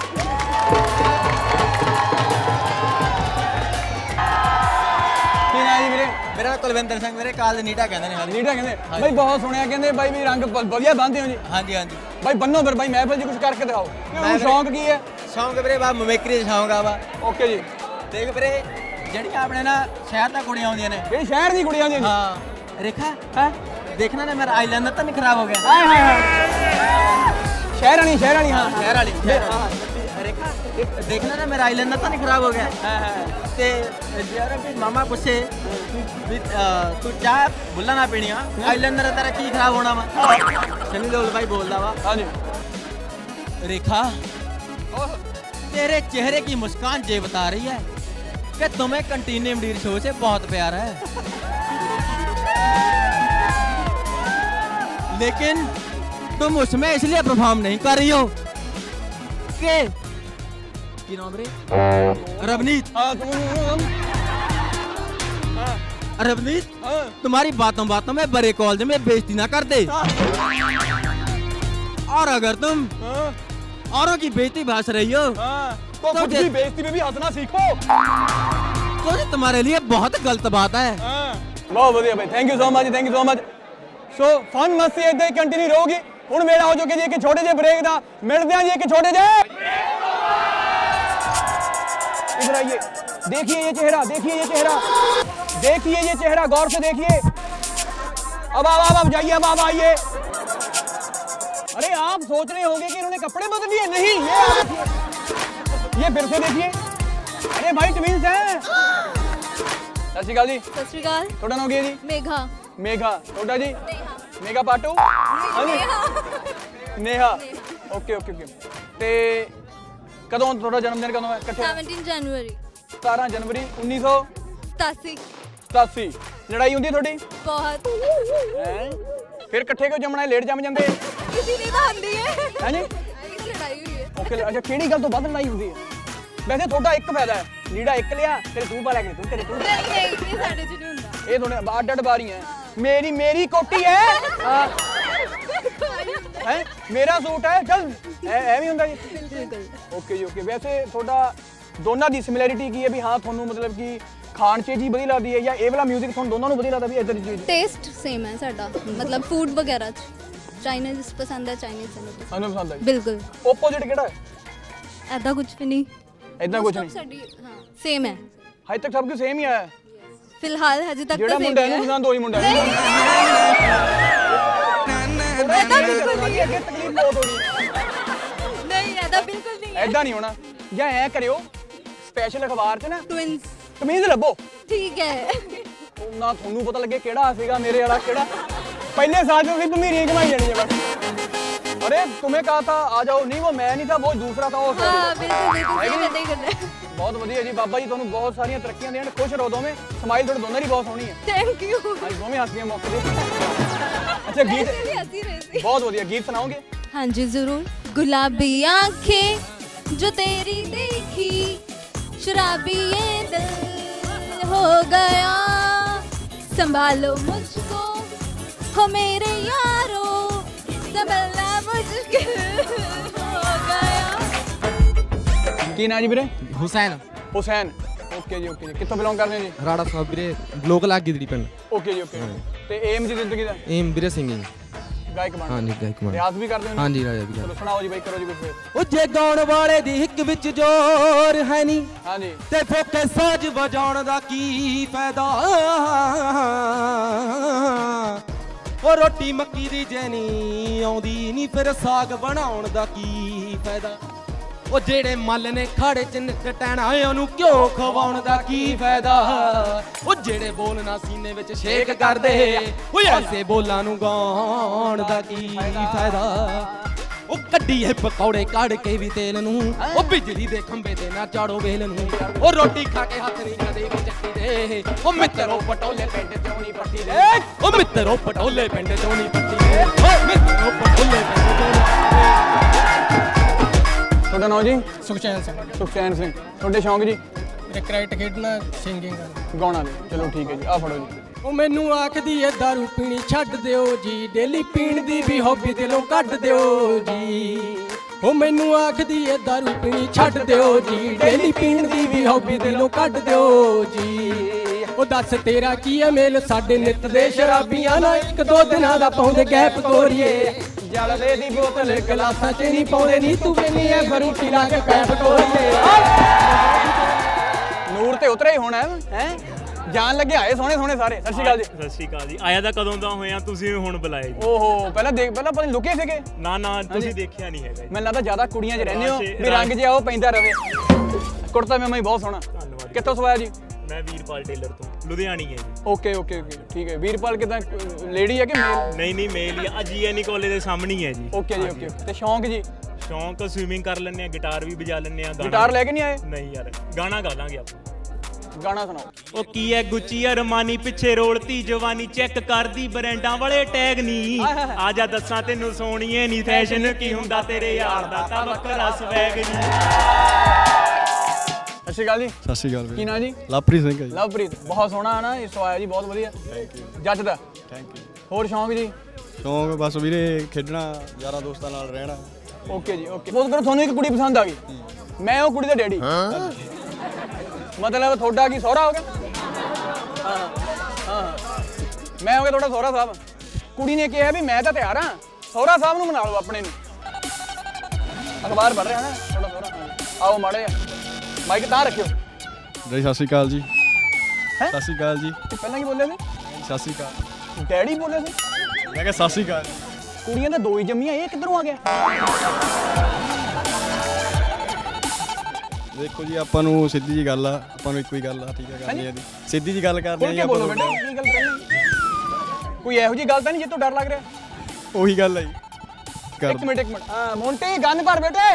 ਕੀ ਨਾਂ ਜੀ ਵੀਰੇ? ਮੇਰਾ ਕੁਲਵਿੰਦਰ ਸਿੰਘ ਵੀਰੇ ਕਾਲ ਨੀਟਾ ਕਹਿੰਦੇ ਨੇ। ਨੀਟਾ ਕਹਿੰਦੇ ਬਾਈ ਬਹੁਤ ਸੁਣਿਆ ਕਹਿੰਦੇ ਬਾਈ ਵੀ ਰੰਗ ਵਧੀਆ ਬੰਨ੍ਹਦੇ ਹੋ ਜੀ। ਹਾਂਜੀ ਹਾਂਜੀ ਬਾਈ ਬੰਨੋ ਫਿਰ ਬਾਈ ਮਹਿਫਲ ਜੀ ਕੁਝ ਕਰਕੇ ਦਿਖਾਓ। ਤੁਹਾਨੂੰ ਸ਼ੌਂਕ ਕੀ ਹੈ? ਸ਼ੌਂਕ ਵੀਰੇ ਬਾ ਮਮੇਕਰੀ ਦਾ ਸ਼ੌਂਕ ਆ ਵਾ। ਓਕੇ ਜੀ। ਦੇਖ ਵੀਰੇ ਜਿਹੜੀਆਂ ਆਪਣੇ ਨਾ ਸ਼ਹਿਰ ਦੀਆਂ ਕੁੜੀਆਂ ਆਉਂਦੀਆਂ ਨੇ। ਇਹ ਸ਼ਹਿਰ ਦੀ ਕੁੜੀਆਂ ਆਉਂਦੀਆਂ ਨੇ? ਹਾਂ ਰੇਖਾ ਹੈ ਦੇਖਣਾ ਨਾ ਮੇਰਾ ਆਈਲਾਈਨਰ ਤਾਂ ਨਹੀਂ ਖਰਾਬ ਹੋ ਗਿਆ। ਹਾਏ ਹਾਏ ਹਾਏ ਸ਼ਹਿਰ ਵਾਲੀ ਸ਼ਹਿਰ ਵਾਲੀ ਹਾਂ ਸ਼ਹਿਰ ਵਾਲੀ ਰੇਖਾ ਦੇਖਣਾ ਨਾ ਮੇਰਾ ਆਈਲਾਈਨਰ ਤਾਂ ਨਹੀਂ ਖਰਾਬ ਹੋ ਗਿਆ। ਹਾਂ ਹਾਂ ਤੇ ਯਾਰ ਵੀ ਮਾਮਾ ਪੁੱਛੇ ਵੀ ਤੂੰ ਚਾਹ ਬੁੱਲਾ ਨਾ ਪੀਣੀ ਆ ਆਈਲਾਈਨਰ ਤੇਰਾ ਕੀ ਖਰਾਬ ਹੋਣਾ ਵਾ। ਸਨੀ ਦੇਓਲ ਭਾਈ ਬੋਲਦਾ ਵਾ। ਹਾਂਜੀ रेखा तेरे चेहरे की मुस्कान ये बता रही है कि तुम्हें कंटीनी मंडीर शो से बहुत प्यार है, लेकिन तुम उसमें इसलिए परफॉर्म नहीं कर रही हो कि की नाम रे रवनीत। रवनीत तुम्हारी बातों बातों में बड़े कॉलेज में बेइज्जती ना कर दे, और अगर तुम औरों की बेइज्जती भास रही हो तो खुद की बेइज्जती में भी हंसना सीखो, तो तुम्हारे लिए बहुत गलत बात है। बहुत बढ़िया भाई, thank you so much, thank you so much. So fun मस्ती इदां ही कंटिन्यू ਰਹੂਗੀ। ਹੁਣ ਮੇਰਾ ਹੋ ਚੁੱਕਿਆ ਜੀ ਇੱਕ ਛੋਟੇ ਜਿਹੇ ਬ੍ਰੇਕ ਦਾ, ਮਿਲਦੇ ਹਾਂ ਜੀ ਇੱਕ ਛੋਟੇ ਜਿਹੇ इधर आइए, देखिए ये चेहरा, देखिए ये चेहरा, देखिए ये चेहरा, गौर से देखिए। अब अब अब जाइए, अब आप आइए। अरे आप सोच रहे होंगे कि इन्होंने कपड़े बदल लिए, नहीं, ये ये फिर से देखिए। अरे भाई ट्विंस हैं। सत श्री अकाल जी। सत श्री अकाल। ਤੁਹਾਡਾ ਨਾਮ ਕੀ ਹੈ ਜੀ? मेघा। मेघा। ਤੁਹਾਡਾ ਜੀ? Megha Patu. Neha. Okay okay okay. ਤੇ ਕਦੋਂ ਤੁਹਾਡਾ ਜਨਮ ਦਿਨ ਕਦੋਂ ਹੈ ਇਕੱਠੇ? सत्रह जनवरी। सत्रह जनवरी उन्नीस सौ सतासी। सतासी। लड़ाई ਹੁੰਦੀ ਤੁਹਾਡੀ? बहुत। हैं? फिर इकट्ठे क्यों जमना लेट जम ਜਾਂਦੇ? किसी ने तो आंदी है। हैं जी? लड़ाई हुई है। ओके अच्छा ਕਿਹੜੀ ਗੱਲ ਤੋਂ ਵੱਧ ਲੜਾਈ ਹੁੰਦੀ ਹੈ? ਵੈਸੇ ਤੁਹਾਡਾ ਇੱਕ ਫਾਇਦਾ ਹੈ, ਲੀੜਾ ਇੱਕ ਲਿਆ ਤੇਰੇ ਤੂੰ ਪਾ ਲੈ ਕੇ ਤੂੰ ਤੇਰੇ ਤੂੰ। नहीं नहीं ये साढ़े च नहीं हुंदा। ਇਹ ਦੋਨੇ ਅੱਡ ਅੱਡ ਬਾਰੀਆਂ। ਮੇਰੀ ਮੇਰੀ ਕੋਟੀ ਹੈ। ਹੈ ਮੇਰਾ ਸੂਟ ਹੈ। ਚੱਲ ਐਵੇਂ ਹੁੰਦਾ ਜੀ। ਓਕੇ ਜੀ ਓਕੇ। ਵੈਸੇ ਤੁਹਾਡਾ ਦੋਨਾਂ ਦੀ ਸਿਮਿਲੈਰਿਟੀ ਕੀ ਹੈ ਵੀ ਹਾਂ ਤੁਹਾਨੂੰ ਮਤਲਬ ਕਿ ਖਾਣ 'ਚ ਚੀਜ਼ ਵਧੀਆ ਲੱਗਦੀ ਹੈ ਜਾਂ ਇਹ ਵਾਲਾ 뮤직 ਤੁਹਾਨੂੰ ਦੋਨਾਂ ਨੂੰ ਵਧੀਆ ਲੱਗਦਾ ਵੀ ਇਦਾਂ ਦੀ ਚੀਜ਼? टेस्ट सेम है साडा, मतलब फूड वगैरह च चाइनीज पसंद है, चाइनीज ਸਾਨੂੰ ਪਸੰਦ ਹੈ। बिल्कुल। ਓਪੋजिट ਕਿਹੜਾ ਹੈ? ऐदा कुछ भी नहीं, ਇਦਾਂ ਕੁਝ ਨਹੀਂ। साडी हां सेम है। ਹਜੇ ਤੱਕ ਸਭ ਕੁਝ ਸੇਮ ਹੀ ਆਇਆ। फिलहाल हजे तक ਜਿਹੜਾ तो ਮੁੰਡਾ सेम ਇਹਨੂੰ है। ਪਸੰਦ ਉਹੀ ਮੁੰਡਾ ਹੈ। ऐदा बिल्कुल नहीं है। ਅੱਗੇ ਤਕਲੀਫ ਬਹੁਤ ਹੋਣੀ। नहीं ऐदा बिल्कुल नहीं है। ਐਦਾਂ ਨਹੀਂ ਹੋਣਾ। ਜਾਂ ਐ ਕਰਿਓ ਸਪੈਸ਼ਲ ਅਖਬਾਰ 'ਚ ਨਾ ट्विंस ਕਮੀਜ਼ ਲੱਭੋ। ठीक है। ਨਾ ਤੁਹਾਨੂੰ ਪਤਾ ਲੱਗੇ ਕਿਹੜਾ ਸੀਗਾ ਮੇਰੇ ਵਾਲਾ ਕਿਹੜਾ। ਪਹਿਲੇ ਸਾਲ में भी भमीरियां कमाई जानी है बस। अरे तुम्हें कहा था आ जाओ, नहीं वो मैं नहीं था, वो दूसरा था। वो हां बिल्कुल बिल्कुल सही करते ही करते। बहुत ਵਧੀਆ ਜੀ ਬਾਬਾ ਜੀ ਤੁਹਾਨੂੰ ਬਹੁਤ ਸਾਰੀਆਂ ਤਰੱਕੀਆਂ ਦੇਣ। ਖੁਸ਼ ਰਹੋ ਦੋਵੇਂ। ਸਮਾਈਲ ਤੁਹਾਡੇ ਦੋਨਾਂ ਦੀ ਬਹੁਤ ਸੋਹਣੀ ਹੈ। Thank you. ਅੱਜ ਦੋਵੇਂ ਹੱਸਦੀਆਂ ਮੌਕੇ ਤੇ। ਅੱਛਾ ਗੀਤ ਬਹੁਤ ਵਧੀਆ ਗੀਤ ਸੁਣਾਓਗੇ? हाँ जी जरूर। गुलाबी आंखें जो तेरी देखी, शराबी ये दिल हो गया, संभालो मुझको हो मेरे यारो, संभलना मुश्किल हो गया। ਕੀ ਨਾਂ ਜੀ ਵੀਰੇ? हुसैन। हुसैन। ਓਕੇ ਜੀ ਓਕੇ ਜੀ। ਕਿੱਥੋਂ ਬਿਲੋਂਗ ਕਰਦੇ ਹੋ ਜੀ? ਰਾੜਾ ਸਾਹਿਬ ਵੀਰੇ, ਲੋਕ ਲੱਗ ਗਈ ਪਿੰਡ। ਓਕੇ ਜੀ ਓਕੇ। ਤੇ ਏਮ ਜੀ ਜ਼ਿੰਦਗੀ ਦਾ? ਏਮ ਵੀਰੇ ਸਿੰਗਿੰਗ। ਗਾਇਕ ਬਣਨਾ? ਹਾਂਜੀ ਗਾਇਕ ਬਣਨਾ। ਰਿਆਜ਼ ਵੀ ਕਰਦੇ ਹੋ? ਹਾਂਜੀ ਰਿਆਜ਼ ਵੀ। ਚਲੋ ਸੁਣਾਓ ਜੀ ਬਾਈ, ਕਰੋ ਜੀ ਕੁਝ। ਉਹ ਜੇ ਗਾਉਣ ਵਾਲੇ ਦੀ ਹਿੱਕ ਵਿੱਚ ਜ਼ੋਰ ਹੈ ਨਹੀਂ, ਹਾਂਜੀ, ਤੇ ਫੋਕੇ ਸਾਜ਼ ਵਜਾਉਣ ਦਾ ਕੀ ਫਾਇਦਾ। ਉਹ ਰੋਟੀ ਮੱਕੀ ਦੀ ਜੈਨੀ ਆਉਂਦੀ ਨਹੀਂ, ਫਿਰ ਸਾਗ ਬਣਾਉਣ ਦਾ ਕੀ ਫਾਇਦਾ। ਉਹ ਜਿਹੜੇ ਮੱਲ ਨੇ ਖਾੜੇ ਚ ਨਿਕਟਣਾ ਉਹਨੂੰ ਘਿਓ ਖਵਾਉਣ ਦਾ ਕੀ ਫਾਇਦਾ। ਉਹ ਜਿਹੜੇ ਬੋਲ ਨਾ ਸੀਨੇ ਵਿੱਚ ਛੇਕ ਕਰਦੇ, ਓਏ ਐਸੇ ਬੋਲਾਂ ਨੂੰ ਗਾਉਣ ਦਾ ਕੀ ਫਾਇਦਾ। ਉਹ ਕੱਢੀਏ ਪਕੌੜੇ ਕੱਢ ਕੇ ਵੀ ਤੇਲ ਨੂੰ, ਉਹ ਬਿਜਲੀ ਦੇ ਖੰਭੇ ਤੇ ਨਾ ਚਾੜੋ ਵੇਲ ਨੂੰ। ਉਹ ਰੋਟੀ ਖਾ ਕੇ ਹੱਥ ਨਹੀਂ ਕਦੇ ਵੀ ਚੱਕੀ ਦੇ, ਉਹ ਮਿੱਤਰੋ ਪਟੋਲੇ ਪਿੰਡ ਚੋਂ ਨਹੀਂ ਪੱਟੀ ਦੇ। ਉਹ ਮਿੱਤਰੋ ਪਟੋਲੇ ਪਿੰਡ ਚੋਂ ਨਹੀਂ ਪੱਟੀ ਦੇ। ਉਹ ਮਿੱਤਰੋ ਪਟੋਲੇ ਪਿੰਡ ਚੋਂ ਨਹੀਂ। ਤੁਹਾਡਾ ਨਾਮ ਜੀ? ਸੁਖਚੈਨ ਸਿੰਘ। ਸੁਖਚੈਨ ਸਿੰਘ। ਤੁਹਾਡੇ ਸ਼ੌਂਕ ਜੀ? ਕ੍ਰਿਕਟ ਖੇਡਣਾ, ਸਿੰਗਿੰਗ ਗਾਉਣਾ ਦੇ। ਚਲੋ ਠੀਕ ਹੈ ਜੀ, ਆ ਫੜੋ ਜੀ। ਉਹ ਮੈਨੂੰ ਆਖਦੀ ਏ ਦਾਰੂ ਪੀਣੀ ਛੱਡ ਦਿਓ ਜੀ, ਡੇਲੀ ਪੀਣ ਦੀ ਵੀ ਹੌਬੀ ਦਿਲੋਂ ਕੱਢ ਦਿਓ ਜੀ। ਉਹ ਮੈਨੂੰ ਆਖਦੀ ਏ ਦਾਰੂ ਪੀਣੀ ਛੱਡ ਦਿਓ ਜੀ, ਡੇਲੀ ਪੀਣ ਦੀ ਵੀ ਹੌਬੀ ਦਿਲੋਂ ਕੱਢ ਦਿਓ ਜੀ। ਉਹ ਦੱਸ ਤੇਰਾ ਕੀ ਏ ਮੇਲ ਸਾਡੇ ਨਿੱਤ ਦੇ ਸ਼ਰਾਬੀਆਂ ਨਾਲ, ਇੱਕ ਦੋ ਦਿਨਾਂ ਦਾ ਪਾਉਂਦੇ ਗੈਪ ਗੋਰੀਏ। ਜਲਦੇ ਦੀ ਬੋਤਲ ਗਲਾਸਾਂ 'ਚ ਨਹੀਂ ਪਾਉਂਦੇ, ਨਹੀਂ ਤੂੰ ਵੇਨੀ ਐ ਫਰੂਟੀ ਲਾ ਕੇ ਪੈਪ ਗੋਰੀਏ। ਨੂਰ ਤੇ ਉਤਰਿਆ ਹੀ ਹੋਣਾ ਹੈ। ਜਾਣ ਲੱਗੇ ਆਏ ਸੋਹਣੇ ਸੋਹਣੇ ਸਾਰੇ। ਸਤਿ ਸ਼੍ਰੀ ਅਕਾਲ ਜੀ। ਸਤਿ ਸ਼੍ਰੀ ਅਕਾਲ ਜੀ। ਆਇਆ ਤਾਂ ਕਦੋਂ ਦਾ ਹੋਇਆ, ਤੁਸੀਂ ਹੁਣ ਬੁਲਾਇਆ ਜੀ। ਓਹੋ ਪਹਿਲਾਂ ਦੇਖ ਪਹਿਲਾਂ ਪਤਾ ਨਹੀਂ ਲੁਕੇ ਸੀਗੇ। ਨਾ ਨਾ ਤੁਸੀਂ ਦੇਖਿਆ ਨਹੀਂ ਹੈਗਾ। ਮੈਨੂੰ ਲੱਗਦਾ ਜ਼ਿਆਦਾ ਕੁੜੀਆਂ 'ਚ ਰਹਿੰਦੇ ਹੋ ਵੀ ਰੰਗ ਜਿਹਾ ਉਹ ਪੈਂਦਾ ਰਵੇ। ਕੁੜਤਾ ਮੈਂ ਬਹੁਤ ਸੋਹਣਾ। ਕਿੱਥੋਂ ਸਵਾਇਆ ਜੀ? ਮੈਂ ਵੀਰਪਾਲ ਟੇਲਰ ਤੋਂ, ਲੁਧਿਆਣੀ ਹੈ ਜੀ। ਓਕੇ ਓਕੇ ਓਕੇ ਠੀਕ ਹੈ। ਵੀਰਪਾਲ ਕਿਦਾਂ ਲੇਡੀ ਹੈ ਕਿ ਮੇਲ? ਨਹੀਂ ਨਹੀਂ ਮੇਲ ਹੀ ਆ, ਜੀਐਨਈ ਕਾਲਜ ਦੇ ਸਾਹਮਣੇ ਹੀ ਹੈ ਜੀ। ਓਕੇ ਜੀ ਓਕੇ। ਤੇ ਸ਼ੌਂਕ ਜੀ? ਸ਼ੌਂਕ ਸਵੀਮਿੰਗ ਕਰ ਲੈਂਦੇ ਆ, ਗਿਟਾਰ ਵੀ ਵਜਾ ਲੈਂਦੇ ਆ। ਗਿਟਾਰ ਲੈ ਕੇ ਨਹੀਂ ਆਏ? ਨਹੀਂ ਯਾਰ, ਗਾਣਾ ਗਾ ਲਾਂਗੇ ਆਪਾਂ। ਗਾਣਾ ਸੁਣਾਓ। ਉਹ ਕੀ ਹੈ ਗੁੱਚੀ ਅਰਮਾਨੀ ਪਿੱਛੇ ਰੋਲਤੀ ਜਵਾਨੀ, ਚੈੱਕ ਕਰਦੀ ਬ੍ਰਾਂਡਾਂ ਵਾਲੇ ਟੈਗ ਨਹੀਂ। ਆ ਜਾ ਦੱਸਾਂ ਤੈਨੂੰ ਸੋਹਣੀਏ ਨਹੀਂ ਫੈਸ਼ਨ ਕੀ ਹੁੰਦਾ, ਤੇਰੇ ਯਾਰ ਦਾ ਤਾਂ ਵੱਖਰਾ ਸਵੈਗ ਨਹੀਂ। ਸਤਿ ਸ਼੍ਰੀ ਅਕਾਲ ਜੀ। ਸਤਿ ਸ਼੍ਰੀ ਅਕਾਲ। ਕੀ ਨਾਂ ਜੀ? ਲਵਪ੍ਰੀਤ ਸਿੰਘ ਹੈ ਜੀ। ਲਵਪ੍ਰੀਤ ਬਹੁਤ ਸੋਹਣਾ ਹੈ ਨਾ ਇਹ ਸਵਾਇਆ ਜੀ, ਬਹੁਤ ਵਧੀਆ। Thank you. ਜੱਜ ਦਾ? Thank you. ਹੋਰ ਸ਼ੌਂਕ ਜੀ? ਸ਼ੌਂਕ ਬਸ ਵੀਰੇ ਖੇਡਣਾ, ਯਾਰਾਂ ਦੋਸਤਾਂ ਨਾਲ ਰਹਿਣਾ। ਓਕੇ ਜੀ ਓਕੇ। ਸਪੋਜ਼ ਕਰੋ ਤੁਹਾਨੂੰ ਇੱਕ ਕੁੜੀ ਪਸੰਦ ਆ ਗਈ, ਮੈਂ ਉਹ ਕੁੜੀ ਦਾ ਡੈਡੀ, ਮਤਲਬ ਤੁਹਾਡਾ ਕੀ ਸਹੁਰਾ ਹੋ ਗਿਆ? ਹਾਂ ਹਾਂ ਮੈਂ ਹੋ ਗਿਆ ਤੁਹਾਡਾ ਸਹੁਰਾ ਸਾਹਿਬ। ਕੁੜੀ ਨੇ ਕਿਹਾ ਵੀ ਮੈਂ ਤਾਂ ਤਿਆਰ ਹਾਂ, ਸਹੁਰਾ ਸਾਹਿਬ ਨੂੰ ਮਨਾ ਲਓ ਆਪਣੇ ਨੂੰ। ਅਖਬਾਰ ਪੜ੍ਹ ਰਿਹਾ ਨਾ ਤੁਹਾਡਾ ਸਹੁਰਾ। ਆਓ ਮਾੜੇ ਮਾਈਕ ਤਾਂ ਰੱਖਿਓ। ਡੈਡੀ ਸਤਿ ਸ਼੍ਰੀ ਅਕਾਲ ਜੀ। ਸਤਿ ਸ਼੍ਰੀ ਅਕਾਲ ਜੀ। ਪਹਿਲਾਂ ਕੀ ਬੋਲਿਆ ਸੀ? ਸਤਿ ਸ਼੍ਰੀ ਅਕਾਲ। ਡੈਡੀ ਬੋਲਿਆ ਸੀ? ਮੈਂ ਕਿਹਾ ਸਤਿ ਸ਼੍ਰੀ ਅਕਾਲ। ਕੁੜੀਆਂ ਤਾਂ ਦੋ ਹੀ ਜੰਮੀਆਂ, ਇਹ ਕਿੱਧਰੋਂ ਆ ਗਿਆ? ਦੇਖੋ ਜੀ ਆਪਾਂ ਨੂੰ ਸਿੱਧੀ ਜੀ ਗੱਲ ਆ, ਆਪਾਂ ਨੂੰ ਇੱਕੋ ਹੀ ਗੱਲ ਆ, ਠੀਕ ਹੈ ਕਰਨੀ ਇਹਦੀ ਸਿੱਧੀ ਜੀ ਗੱਲ ਕਰਦੇ ਆ ਜੀ ਆਪਾਂ। ਬੋਲੋ ਬੇਟਾ ਕੀ ਗੱਲ ਕਰਨੀ? ਕੋਈ ਇਹੋ ਜੀ ਗੱਲ ਤਾਂ ਨਹੀਂ ਜੇ ਤੋਂ ਡਰ ਲੱਗ ਰਿਹਾ? ਉਹੀ ਗੱਲ ਆ ਜੀ। ਇੱਕ ਮਿੰਟ ਇੱਕ ਮਿੰਟ ਹਾਂ ਮੋਂਟੀ ਗੰਨ ਭਰ ਬੇਟੇ।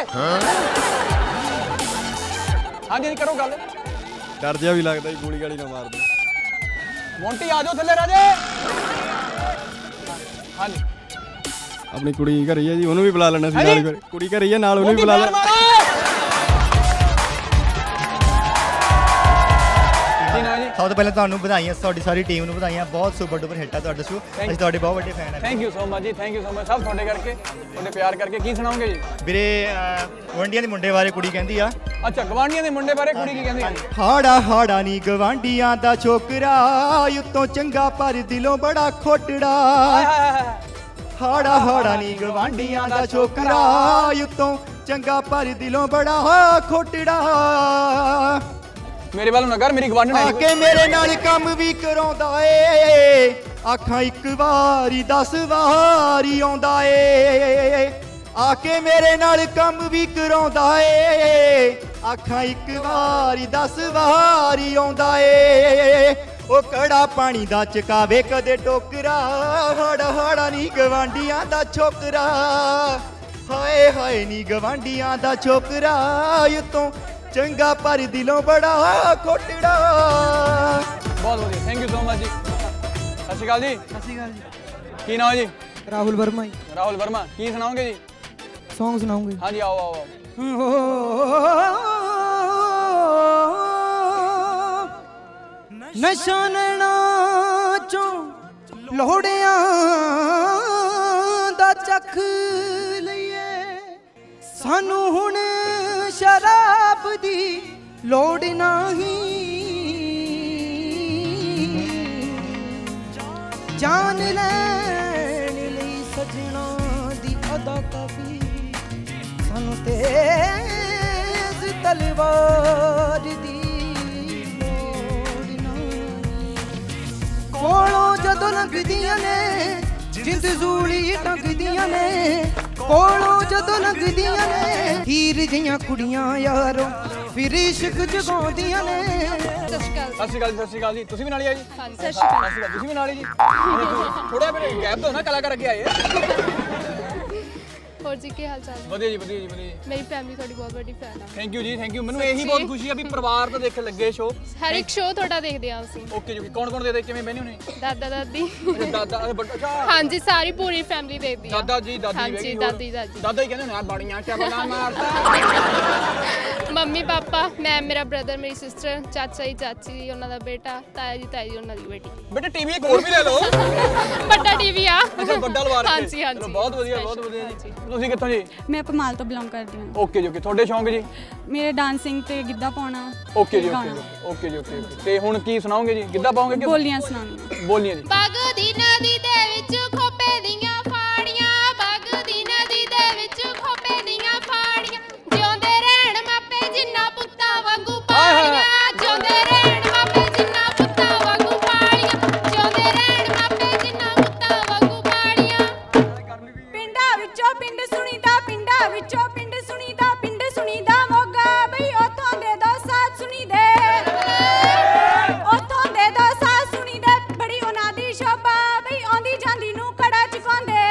ਹਾਂਜੀ ਕਰੋ ਗੱਲ। ਡਰ ਜਿਹਾ ਵੀ ਲੱਗਦਾ ਜੀ, ਗੋਲੀ ਗਾਲੀ ਨਾ ਮਾਰ ਦੇ। ਮੋਂਟੀ ਆ ਜਾਓ ਥੱਲੇ ਰਾਜੇ। ਹਾਂਜੀ ਆਪਣੀ ਕੁੜੀ ਘਰੇ ਹੀ ਆ ਜੀ, ਉਹਨੂੰ ਵੀ ਬੁਲਾ ਲੈਣਾ ਸੀ ਨਾਲ। ਕੁੜੀ ਘਰੇ ਹੀ ਆ ਨਾਲ, ਉਹਨੂੰ ਵੀ ਬੁਲਾ ਲੈਣਾ। ਸਭ ਤੋਂ ਪਹਿਲਾਂ ਤੁਹਾਨੂੰ ਵਧਾਈਆਂ, ਤੁਹਾਡੀ ਸਾਰੀ ਟੀਮ ਨੂੰ ਵਧਾਈਆਂ। ਬਹੁਤ ਸੁਪਰ ਡੁਪਰ ਹਿੱਟ ਆ ਤੁਹਾਡਾ ਸ਼ੋ, ਅਸੀਂ ਤੁਹਾਡੇ ਬਹੁਤ ਵੱਡੇ ਫੈਨ ਹਾਂ। ਥੈਂਕ ਯੂ ਸੋ ਮਚ ਜੀ, ਥੈਂਕ ਯੂ ਸੋ ਮਚ ਸਭ ਤੁਹਾਡੇ ਕਰਕੇ, ਤੁਹਾਡੇ ਪਿਆਰ ਕਰਕੇ। ਕੀ ਸੁਣਾਓਗੇ ਜੀ? ਵੀਰੇ ਗਵਾਂਢੀਆਂ ਦੇ ਮੁੰਡੇ ਬਾਰੇ ਕੁੜੀ ਕਹਿੰਦੀ ਆ। ਅੱਛਾ ਗਵਾਂਢੀਆਂ ਦੇ ਮੁੰਡੇ ਬਾਰੇ ਕੁੜੀ ਕੀ ਕਹਿੰਦੀ? ਹਾੜਾ ਹਾੜਾ ਨੀ ਗਵਾਂਢੀਆਂ ਦਾ ਛੋਕਰਾ, ਉੱਤੋਂ ਚੰਗਾ ਪਰ ਦਿਲੋਂ ਬੜਾ ਖੋਟੜਾ। ਹਾੜਾ ਹਾੜਾ ਨੀ ਗਵਾਂਢੀਆਂ ਦਾ ਛੋਕਰਾ, ਉੱਤੋਂ ਚੰਗਾ ਪਰ ਦਿਲੋਂ ਬੜਾ ਖੋਟੜਾ। ਮੇਰੇ ਵੱਲੋਂ ਨਾ ਕਰ, ਮੇਰੀ ਗਵਾਂਢਣ ਆ ਕੇ ਮੇਰੇ ਨਾਲ ਕੰਮ ਵੀ ਕਰਾਉਂਦਾ ਏ, ਆਖਾਂ ਇੱਕ ਵਾਰੀ ਦਸ ਵਾਰੀ ਆਉਂਦਾ ਏ। ਆ ਕੇ ਮੇਰੇ ਨਾਲ ਕੰਮ ਵੀ ਕਰਾਉਂਦਾ ਏ, ਆਖਾਂ ਇੱਕ ਵਾਰੀ ਦਸ ਵਾਰੀ ਆਉਂਦਾ ਏ। ਉਹ ਕੜਾ ਪਾਣੀ ਦਾ ਚਕਾਵੇ ਕਦੇ ਟੋਕਰਾ, ਹਾੜਾ ਹਾੜਾ ਨੀ ਗਵਾਂਢੀਆਂ ਦਾ ਛੋਕਰਾ। ਹਾਏ ਹਾਏ ਨੀ ਗਵਾਂਢੀਆਂ ਦਾ ਛੋਕਰਾ, ਉੱਤੋਂ ਚੰਗਾ ਪਰ ਦਿਲੋਂ ਬੜਾ ਖੋਟੜਾ। ਬਹੁਤ ਵਧੀਆ, ਥੈਂਕ ਯੂ ਸੋ ਮਚ ਜੀ। ਸਤਿ ਸ਼੍ਰੀ ਅਕਾਲ ਜੀ। ਸਤਿ ਸ਼੍ਰੀ ਅਕਾਲ ਜੀ। ਕੀ ਨਾਮ ਹੈ ਜੀ? ਰਾਹੁਲ ਵਰਮਾ ਜੀ। ਰਾਹੁਲ ਵਰਮਾ, ਕੀ ਸੁਣਾਓਗੇ ਜੀ? ਸੌਂਗ ਸੁਣਾਉਂਗੇ? ਹਾਂਜੀ ਆਓ ਆਓ। ਨਸ਼ਾ ਨੈਣਾ ਚੋਂ ਲੋੜਿਆਂ ਦਾ ਚੱਖ ਲਈਏ, ਸਾਨੂੰ ਹੁਣ ਸ਼ਰਾਬ ਦੀ ਲੋੜ ਨਹੀਂ। ਜਾਨ ਲੈਣ ਲਈ ਸਜਣਾ ਦੀ ਅਦਾ ਕਾਫੀ, ਸਾਨੂੰ ਤੇਜ਼ ਤਲਵਾਰ ਦੀ ਲੋੜ ਨਹੀਂ। ਕੋਲੋਂ ਜਦੋਂ ਲੰਘਦੀਆਂ ਨੇ ਜਿੰਦ ਜ਼ੂਲੀ ਟੰਗਦੀਆਂ ਨੇ, ਕੋਲੋਂ ਜਦੋਂ ਲੰਘਦੀਆਂ ਨੇ ਹੀਰ ਜਿਹੀਆਂ ਕੁੜੀਆਂ ਯਾਰੋ, ਫਿਰ ਇਸ਼ਕ ਜਗਾਉਂਦੀਆਂ ਨੇ। ਸਤਿ ਸ਼੍ਰੀ ਅਕਾਲ ਜੀ। ਸਤਿ ਸ਼੍ਰੀ ਅਕਾਲ ਜੀ। ਤੁਸੀਂ ਵੀ ਨਾਲ ਹੀ ਆਏ ਜੀ? ਹਾਂਜੀ ਸਤਿ ਸ਼੍ਰੀ ਅਕਾਲ। ਤੁਸੀਂ ਵੀ ਨਾਲ ਹੀ ਜੀ? ਥੋੜਾ ਮੇਰੇ ਗੈਪ ਦੋ ਨਾ, ਕਲਾਕਾਰ ਅੱਗੇ ਆਏ। ਹੋਰ ਜੀ ਕੀ ਹਾਲ ਚਾਲ ਹੈ? ਵਧੀਆ ਜੀ ਵਧੀਆ ਜੀ ਵਧੀਆ ਜੀ। ਮੇਰੀ ਫੈਮਿਲੀ ਤੁਹਾਡੀ ਬਹੁਤ ਵੱਡੀ ਫੈਨ ਆ। ਥੈਂਕ ਯੂ ਜੀ, ਥੈਂਕ ਯੂ। ਮੈਨੂੰ ਇਹੀ ਬਹੁਤ ਖੁਸ਼ੀ ਆ ਵੀ ਪਰਿਵਾਰ ਤਾਂ ਦੇਖਣ ਲੱਗੇ ਸ਼ੋ। ਹਰ ਇੱਕ ਸ਼ੋ ਤੁਹਾਡਾ ਦੇਖਦੇ ਆ ਅਸੀਂ। ਓਕੇ ਜੀ। ਕੌਣ ਕੌਣ ਦੇਖਦੇ, ਕਿਵੇਂ ਬਹਿਨੇ ਹੋਣੇ? ਦਾਦਾ ਦਾਦੀ। ਦਾਦਾ ਅੱਛਾ ਹਾਂਜੀ ਸਾਰੀ ਪੂਰੀ ਫੈਮਿਲੀ ਦੇਖਦੀ ਆ। ਦਾਦਾ ਜੀ ਦਾਦੀ ਹਾਂਜੀ ਦਾਦੀ ਦਾਦੀ। ਦਾਦਾ ਹੀ ਕਹਿੰਦੇ ਨੇ ਬੜੀਆਂ ਚਬਲਾ ਮਾਰਦਾ। ਮੰਮੀ ਪਾਪਾ, ਮੈਂ, ਮੇਰਾ ਬ੍ਰਦਰ, ਮੇਰੀ ਸਿਸਟਰ, ਚਾਚਾ ਜੀ ਚਾਚੀ, ਉਹਨਾਂ ਦਾ ਬੇਟਾ, ਤਾਇਆ ਜੀ ਤਾਈ ਜੀ, ਉਹਨਾਂ ਦੀ ਬੇਟੀ। ਬੇਟਾ ਟੀਵੀ ਇੱਕ ਹੋਰ ਵੀ ਲੈ ਲਓ। ਵੱਡਾ ਟੀਵੀ ਆ। ਅੱਛਾ ਵੱਡਾ ਲਵਾ ਰੱਖਿਆ। ਹਾਂਜੀ ਹਾਂਜੀ ਬਹੁਤ ਵਧੀਆ ਬਹੁਤ ਵਧੀਆ ਜੀ। ਤੁਸੀਂ ਕਿੱਥੋਂ ਜੀ? ਮੈਂ ਪਮਾਲ ਤੋਂ ਬਿਲੋਂਗ ਕਰਦੀ ਹਾਂ। ਓਕੇ ਜੀ ਓਕੇ। ਤੁਹਾਡੇ ਸ਼ੌਂਕ ਜੀ? ਮੇਰੇ ਡਾਂਸਿੰਗ ਤੇ ਗਿੱਧਾ ਪਾਉਣਾ। ਓਕੇ ਜੀ ਓਕੇ ਓਕੇ ਜੀ ਓਕੇ। ਤੇ ਹੁਣ ਕੀ ਸੁਣਾਓਗੇ ਜੀ? ਗਿੱਧਾ ਪਾਓਗੇ ਕਿ ਬੋਲੀਆਂ ਸੁਣਾਉਣੀਆਂ? ਬੋਲੀਆਂ ਜੀ। ਬਾਗ ਦੀ ਨਦੀ ਦੇ ਵਿੱਚ ਖੋਪੇ ਦੀਆਂ ਫਾੜੀਆਂ, ਬਾਗ ਦੀ ਨਦੀ ਦੇ ਵਿੱਚ ਖੋਪੇ ਦੀਆਂ ਫਾੜੀਆਂ, ਜਿਉਂਦੇ ਰਹਿਣ ਮਾਪੇ ਜਿੰਨਾ ਪੁੱਤਾਂ ਵਾਂਗੂ ਪਾਲੀਆਂ, ਜਿਉਂਦੇ ਰਹਿਣ ਮਾਪੇ ਜਿੰਨਾ ਪੁੱਤਾਂ ਵਾਂਗੂ ਪਾਲੀਆਂ, ਜਿਉਂਦੇ ਰਹਿਣ ਮਾਪੇ ਜਿੰਨਾ ਪੁੱਤਾਂ ਵਾਂਗੂ ਪਾਲੀਆਂ। ਪਿੰਡਾਂ ਵਿੱਚੋਂ ਪਿੰਡ ਸੁਣੀਦਾ, ਪਿੰਡਾਂ ਵਿੱਚੋਂ ਪਿੰਡ ਸੁਣੀਦਾ, ਪਿੰਡ ਸੁਣੀਦਾ ਮੋਗਾ ਬਈ ਉਥੋਂ ਦੇ ਦੋ ਸਾਥ ਸੁਣੀਦੇ, ਉਥੋਂ ਦੇ ਦੋ ਸਾਥ ਸੁਣੀਦੇ, ਬੜੀ ਉਹਨਾਂ ਦੀ ਸ਼ੋਭਾ ਬਈ ਆਉਂਦੀ ਜਾਂਦੀ ਨੂੰ ਕੜਾ ਚੁਕਾਉਂਦੇ,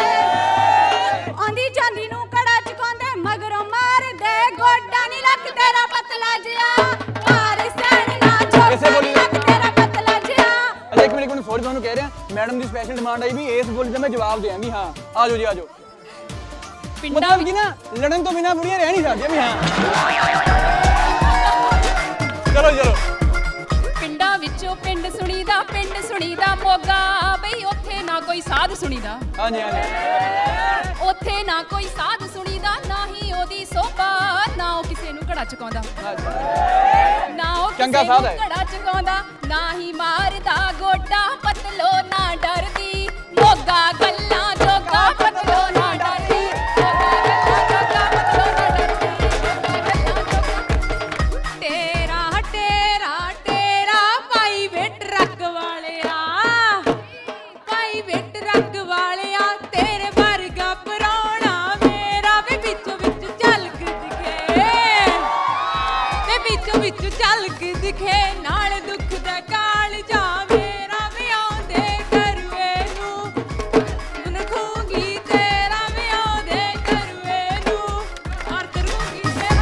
ਆਉਂਦੀ ਜਾਂਦੀ ਨੂੰ ਕੜਾ ਚੁਕਾਉਂਦੇ, ਮਗਰੋਂ ਮਾਰਦੇ ਗੋਡਾ ਨੀ ਲੱਕ ਤੇਰਾ ਪਤਲਾ ਜਿਹਾ, ਮਾਰ ਸੈਣ ਨਾ ਚੋਕੇ ਲੱਕ ਤੇਰਾ ਪਤਲਾ ਜਿਹਾ। ਅੱਛਾ ਇੱਕ ਮਿੰਟ ਸੌਰੀ ਤੁਹਾਨੂੰ ਕਹਿ ਰਿਹਾ, ਮੈਡਮ ਦੀ ਸਪੈਸ਼ਲ ਡਿਮਾਂਡ ਆਈ ਵੀ ਇਸ ਬੋਲੀ ਦਾ ਮੈਂ ਜਵਾਬ ਦੇਵਾਂਗੀ। ਹਾਂ ਆ ਜਾਓ ਜੀ ਆ ਜਾਓ। ਪਿੰਡਾਂ ਵਿੱਚ ਨਾ ਲੜਨ ਤੋਂ ਬਿਨਾਂ ਬੁੜੀਆਂ ਰਹਿ ਨਹੀਂ ਸਕਦੀਆਂ ਵੀ। ਹਾਂ ਚਲੋ ਚਲੋ। ਪਿੰਡਾਂ ਵਿੱਚੋਂ ਪਿੰਡ ਸੁਣੀਦਾ, ਪਿੰਡ ਸੁਣੀਦਾ ਮੋਗਾ ਬਈ ਉੱਥੇ ਨਾ ਕੋਈ ਸਾਧ ਸੁਣੀਦਾ। ਹਾਂਜੀ ਹਾਂਜੀ। ਉੱਥੇ ਨਾ ਕੋਈ ਸਾਧ ਸੁਣੀਦਾ, ਨਾ ਹੀ ਉਹਦੀ ਸੋਭਾ, ਨਾ ਉਹ ਕਿਸੇ ਨੂੰ ਘੜਾ ਚੁਕਾਉਂਦਾ, ਨਾ ਉਹ ਚੰਗਾ ਕਿਸੇ ਸਾਧ ਨੂੰ ਹੈ। ਘੜਾ ਚੁਕਾਉਂਦਾ, ਨਾ ਹੀ ਮਾਰਦਾ ਗੋਡਾ, ਪਤਲੋ ਨਾ ਡਰਦੀ ਮੋਗਾ ਗੱਲਾਂ ਜੋਗਾ, ਪਤਲੋ ਨਾ ਡਰਦੀ ਮੋਗਾ ਗੱਲਾਂ ਜੋਗਾ, ਪਤਲੋ ਨਾ ਡਰਦੀ। ਤੇਰਾ ਤੇਰਾ दुखे नाल दुख दे काल जावे रवे आउंदे करवे नू उन खूंगी तेरा वे आउंदे करवे नू और करूंगी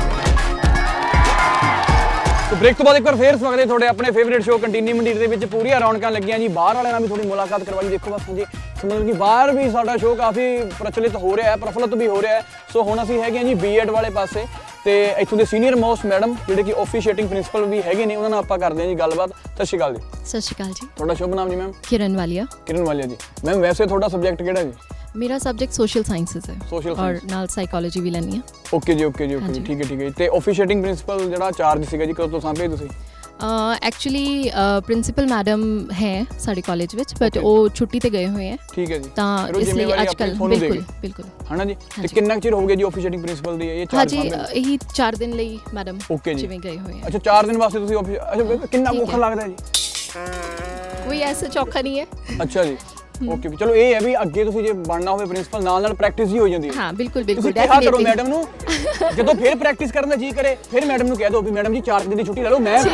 तो ब्रेक तो बाद एक बार फिर स्वागत है थोड़े अपने फेवरेट शो कंटीनी मंडीर दे विच पूरी रौनकां लगियां जी बाहर वाले नाल भी थोड़ी मुलाकात करवाई देखो बस जी समझ कि बाहर भी साडा शो काफ़ी प्रचलित हो रहा है प्रफुल्लित भी हो रहा है सो हुण असीं हैगे जी बीएड वाले पासे ਤੇ ਇੱਥੋਂ ਦੇ ਸੀਨੀਅਰ ਮੋਸਟ ਮੈਡਮ ਜਿਹੜੇ ਕਿ ਆਫੀਸ਼ੀਏਟਿੰਗ ਪ੍ਰਿੰਸੀਪਲ ਵੀ ਹੈਗੇ ਨੇ ਉਹਨਾਂ ਨਾਲ ਆਪਾਂ ਕਰਦੇ ਹਾਂ ਜੀ ਗੱਲਬਾਤ ਸਤਿ ਸ਼੍ਰੀ ਅਕਾਲ ਜੀ ਸਤਿ ਸ਼੍ਰੀ ਅਕਾਲ ਜੀ ਤੁਹਾਡਾ ਸ਼ੁਭ ਨਾਮ ਜੀ ਮੈਮ किरण वालिया किरण वालिया जी मैम वैसे ਤੁਹਾਡਾ ਸਬਜੈਕਟ ਕਿਹੜਾ ਜੀ मेरा सब्जेक्ट सोशल साइंसिस है Social और science। नाल साइकोलॉजी भी लेनी है ਓਕੇ ਜੀ ਓਕੇ ਜੀ ਓਕੇ ਠੀਕ ਹੈ ਠੀਕ ਹੈ ਤੇ ਆਫੀਸ਼ੀਏਟਿੰਗ ਪ੍ਰਿੰਸੀਪਲ ਜਿਹੜਾ ਚਾਰਜ ਸੀਗਾ ਜੀ ਕਦੋਂ ਤੋਂ ਸਾਂਭੇ ਤੁਸੀਂ एक्चुअली प्रिंसीपल मैडम है साढ़े कॉलेज विच बट वो छुट्टी ते गए हुए हैं ठीक है जी ਤਾਂ ਇਸ ਲਈ ਅੱਜਕੱਲ ਬਿਲਕੁਲ ਬਿਲकुल ਹਨਾ ਜੀ ਤੇ ਕਿੰਨਾ ਚਿਰ ਹੋ ਗਿਆ ਜੀ ਆਫੀਸ਼ੀਏਟਿੰਗ ਪ੍ਰਿੰਸੀਪਲ ਦੀ ਇਹ ਹਾਂ ਜੀ ਇਹੀ ਚਾਰ ਦਿਨ ਲਈ ਮੈਡਮ ਓਕੇ ਜੀ ਜਿਵੇਂ ਗਏ ਹੋਏ ਆ ਅੱਛਾ ਚਾਰ ਦਿਨ ਵਾਸਤੇ ਤੁਸੀਂ ਆਫਿਸ ਅੱਛਾ ਕਿੰਨਾ ਔਖਾ ਲੱਗਦਾ ਜੀ ਕੋਈ ਐਸਾ ਚੌਖਾ ਨਹੀਂ ਹੈ ਅੱਛਾ ਜੀ ਓਕੇ ਚਲੋ ਇਹ ਹੈ ਵੀ ਅੱਗੇ ਤੁਸੀਂ ਜੇ ਬਣਨਾ ਹੋਵੇ ਪ੍ਰਿੰਸੀਪਲ ਨਾਲ ਨਾਲ ਪ੍ਰੈਕਟਿਸ ਹੀ ਹੋ ਜਾਂਦੀ ਹੈ ਹਾਂ ਬਿਲਕੁਲ ਬਿਲਕੁਲ ਤੁਸੀਂ ਕਿਹਾ ਕਰੋ ਮੈਡਮ ਨੂੰ ਜਦੋਂ ਫਿਰ ਪ੍ਰੈਕਟਿਸ ਕਰਨ ਦਾ ਜੀ ਕਰੇ ਫਿਰ ਮੈਡਮ ਨੂੰ ਕਹਿ ਦਿਓ ਵੀ ਮੈਡਮ ਜੀ ਚਾਰ ਦਿਨ ਦੀ ਛੁੱਟੀ ਲੈ ਲਓ ਮੈਂ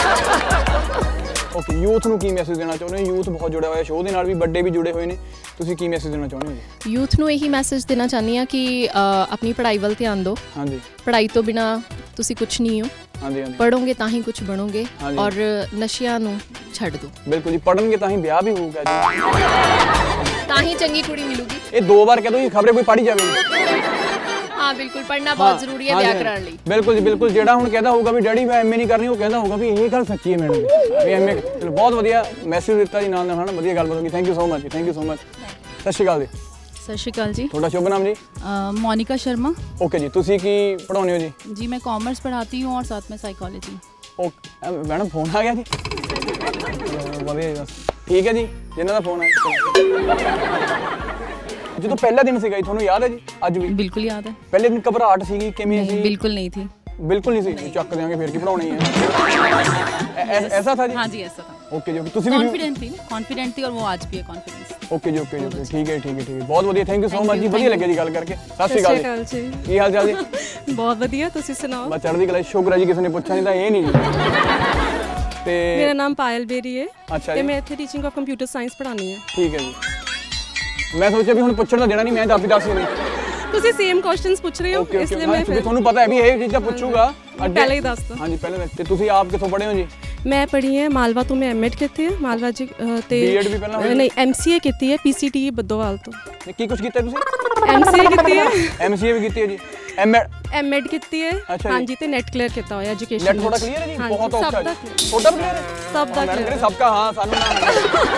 ਓਕੇ ਯੂਥ ਨੂੰ ਕੀ ਮੈਸੇਜ ਦੇਣਾ ਚਾਹੁੰਦੇ ਹੋ ਯੂਥ ਬਹੁਤ ਜੁੜਿਆ ਹੋਇਆ ਸ਼ੋਅ ਦੇ ਨਾਲ ਵੀ ਵੱਡੇ ਵੀ ਜੁੜੇ ਹੋਏ ਨੇ ਤੁਸੀਂ ਕੀ ਮੈਸੇਜ ਦੇਣਾ ਚਾਹੁੰਦੇ ਹੋ ਜੀ ਯੂਥ ਨੂੰ ਇਹੀ ਮੈਸੇਜ ਦੇਣਾ ਚਾਹੁੰਦੀ ਹਾਂ ਕਿ ਆਪਣੀ ਪੜ੍ਹਾਈ ਵੱਲ ਧਿਆਨ ਦਿਓ ਹਾਂਜੀ ਪੜ੍ਹਾਈ ਤੋਂ ਬਿਨਾ ਤੁਸੀਂ ਕੁਝ ਨਹੀਂ ਹੋ ਹਾਂਜੀ ਹਾਂਜੀ ਪੜੋਗੇ ਤਾਂ ਹੀ ਕੁਝ ਬਣੋਗੇ ਔਰ ਨਸ਼ਿਆਂ ਨੂੰ ਛੱਡ ਦਿਓ ਬਿਲਕੁਲ ਜੀ ਪੜਨਗੇ ਤਾਂ ਹੀ ਵਿਆਹ ਵੀ ਹੋਊਗਾ ਜੀ ਤਾਂ ਹੀ ਚੰਗੀ ਕੁੜੀ ਮਿਲੂਗੀ ਇਹ ਦੋ ਵਾਰ ਕਹਿ ਦੋ ਜੀ ਖਬਰੇ ਕੋਈ ਪੜ੍ਹੀ ਜਾਵੇ ਹਾਂ ਬਿਲਕੁਲ ਪੜਨਾ ਬਹੁਤ ਜ਼ਰੂਰੀ ਹੈ ਵਿਆਹ ਕਰਾਉਣ ਲਈ ਬਿਲਕੁਲ ਜੀ ਬਿਲਕੁਲ ਜਿਹੜਾ ਹੁਣ ਕਹਿੰਦਾ ਹੋਊਗਾ ਵੀ ਡੈਡੀ ਮੈਂ ਐਮਏ ਨਹੀਂ ਕਰਨੀ ਉਹ ਕਹਿੰਦਾ ਹੋਊਗਾ ਵੀ ਇਹ ਗੱਲ ਸੱਚੀ ਹੈ ਮੈਡਮ ਵੀ ਐਮਏ ਬਹੁਤ ਵਧੀਆ ਮੈਸੇਜ ਦਿੱਤਾ ਜੀ ਨਾਲ ਨਾਲ ਹਨਾ ਵਧੀਆ ਗੱਲਬਾਤ ਹੋਈ ਥੈਂਕ ਯੂ ਸੋ ਮਚ ਜੀ ਥੈਂਕ ਯੂ ਸੋ ਮਚ ਸਤਿ ਸ਼੍ਰੀ ਅਕਾਲ ਜੀ ਸਤਿ ਸ਼੍ਰੀ ਅਕਾਲ ਜੀ ਤੁਹਾਡਾ ਸ਼ੁਭ ਨਾਮ ਜੀ मोनिका शर्मा ओके जी ਤੁਸੀਂ ਕੀ ਪੜਾਉਂਦੇ ਹੋ ਜੀ जी मैं कॉमर्स पढ़ाती हूँ और साथ में साइकोलॉजी ओके मैडम फोन आ गया जी ਵਧੀਆ ਠੀਕ ਹੈ ਜੀ ਜਿਨ੍ਹਾਂ ਦਾ ਫੋਨ ਆਇਆ ਜਦੋਂ ਪਹਿਲਾ ਦਿਨ ਸੀਗਾ ਜੀ ਤੁਹਾਨੂੰ ਯਾਦ ਹੈ ਜੀ ਅੱਜ ਵੀ बिल्कुल याद है ਪਹਿਲੇ ਦਿਨ ਘਬਰਾਹਟ ਸੀਗੀ ਕਿਵੇਂ ਸੀ बिल्कुल नहीं थी बिल्कुल नहीं सी ਚੱਕ ਦੇਾਂਗੇ ਫਿਰ ਕੀ ਪੜਾਉਣੀ ਹੈ ऐसा था जी हाँ जी ऐसा था ओके जी ਤੁਸੀਂ ਵੀ कॉन्फिडेंट थी कॉन्फिडेंट थी और वो आज भी है कॉन्फिडेंस ओके जी ओके जी ठीक है ठीक है ठीक है बहुत ਵਧੀਆ ਥੈਂਕ ਯੂ ਸੋ ਮਚ ਜੀ ਵਧੀਆ ਲੱਗਿਆ ਜੀ ਗੱਲ ਕਰਕੇ ਸਤਿ ਸ਼੍ਰੀ ਅਕਾਲ ਜੀ ਕੀ ਹਾਲ ਚਾਲ ਜੀ ਬਹੁਤ ਵਧੀਆ ਤੁਸੀਂ ਸੁਣਾਓ ਬਸ ਚੜ੍ਹਦੀ ਕਲਾ ਸ਼ੁਕਰ ਹੈ ਜੀ ਕਿਸੇ ਨੇ ਪੁੱਛਿਆ ਨਹੀਂ ਤਾਂ ਇਹ ਨਹੀਂ ਜੀ ਤੇ ਮੇਰਾ ਨਾਮ ਪਾਇਲ ਬੇਰੀ ਹੈ ਅੱਛਾ ਤੇ ਮੈਂ ਇੱਥੇ ਟੀਚਿੰਗ ਆਫ ਕੰਪਿਊਟਰ ਸਾਇੰਸ ਪੜ੍ਹਾਉਂਦੀ ਹਾਂ ਠੀਕ ਹੈ ਜੀ ਮੈਂ ਸੋਚਿਆ ਵੀ ਹੁਣ ਪੁੱਛਣ ਦਾ ਦੇਣਾ ਨਹੀਂ ਮੈਂ ਤਾਂ ਆਪੀ ਦੱਸ ਹੀ ਨਹੀਂ ਤੁਸੀਂ ਸੇਮ ਕੁਐਸਚਨਸ ਪੁੱਛ ਰਹੇ ਹੋ ਇਸ ਲਈ ਮੈਂ ਫਿਰ ਤੁਹਾਨੂੰ ਪਤਾ ਹੈ ਵੀ ਇਹ ਚੀਜ਼ਾਂ ਪੁੱਛੂਗਾ ਪਹਿਲਾਂ ਹੀ ਦੱਸ ਦੋ ਹਾਂਜੀ ਪਹਿਲਾਂ ਤੇ ਤੁਸੀਂ ਆਪ ਕਿੱਥੋਂ ਪੜ੍ਹੇ ਹੋ ਜੀ ਮੈਂ ਪੜ੍ਹੀ ਹੈ ਮਾਲਵਾ ਤੋਂ ਮੈਂ ਐਮਐਡ ਕੀਤੀ ਹੈ ਮਾਲਵਾ ਜੀ ਤੇ ਬੀਐਡ ਵੀ ਪਹਿਲਾਂ ਨਹੀਂ ਐਮਸੀਏ ਕੀਤੀ ਹੈ ਪੀਸੀਟੀ ਬੱਦੋਵਾਲ ਤੋਂ ਕੀ ਕੁਝ ਕੀਤਾ ਤੁਸੀਂ ਐਮਸੀਏ ਕੀਤੀ ਹੈ ਐਮਸੀਏ ਵੀ ਕੀਤੀ ਹੈ ਜੀ ਐਮਐਡ ਐਮਐਡ ਕੀਤੀ ਹੈ ਹਾਂਜੀ ਤੇ ਨੈਟ ਕਲੀਅਰ ਕੀਤਾ ਹੋਇਆ ਐਜੂਕੇਸ਼ਨ ਨੈਟ ਥੋੜਾ ਕਲੀਅਰ ਹੈ ਜੀ ਬਹੁਤ ਔਖਾ ਹੈ ਥੋੜਾ ਕਲੀਅਰ ਹੈ ਸਭ ਦਾ ਕਲੀਅਰ ਸਭ ਦਾ ਹਾਂ ਸਾਨੂੰ ਨਾ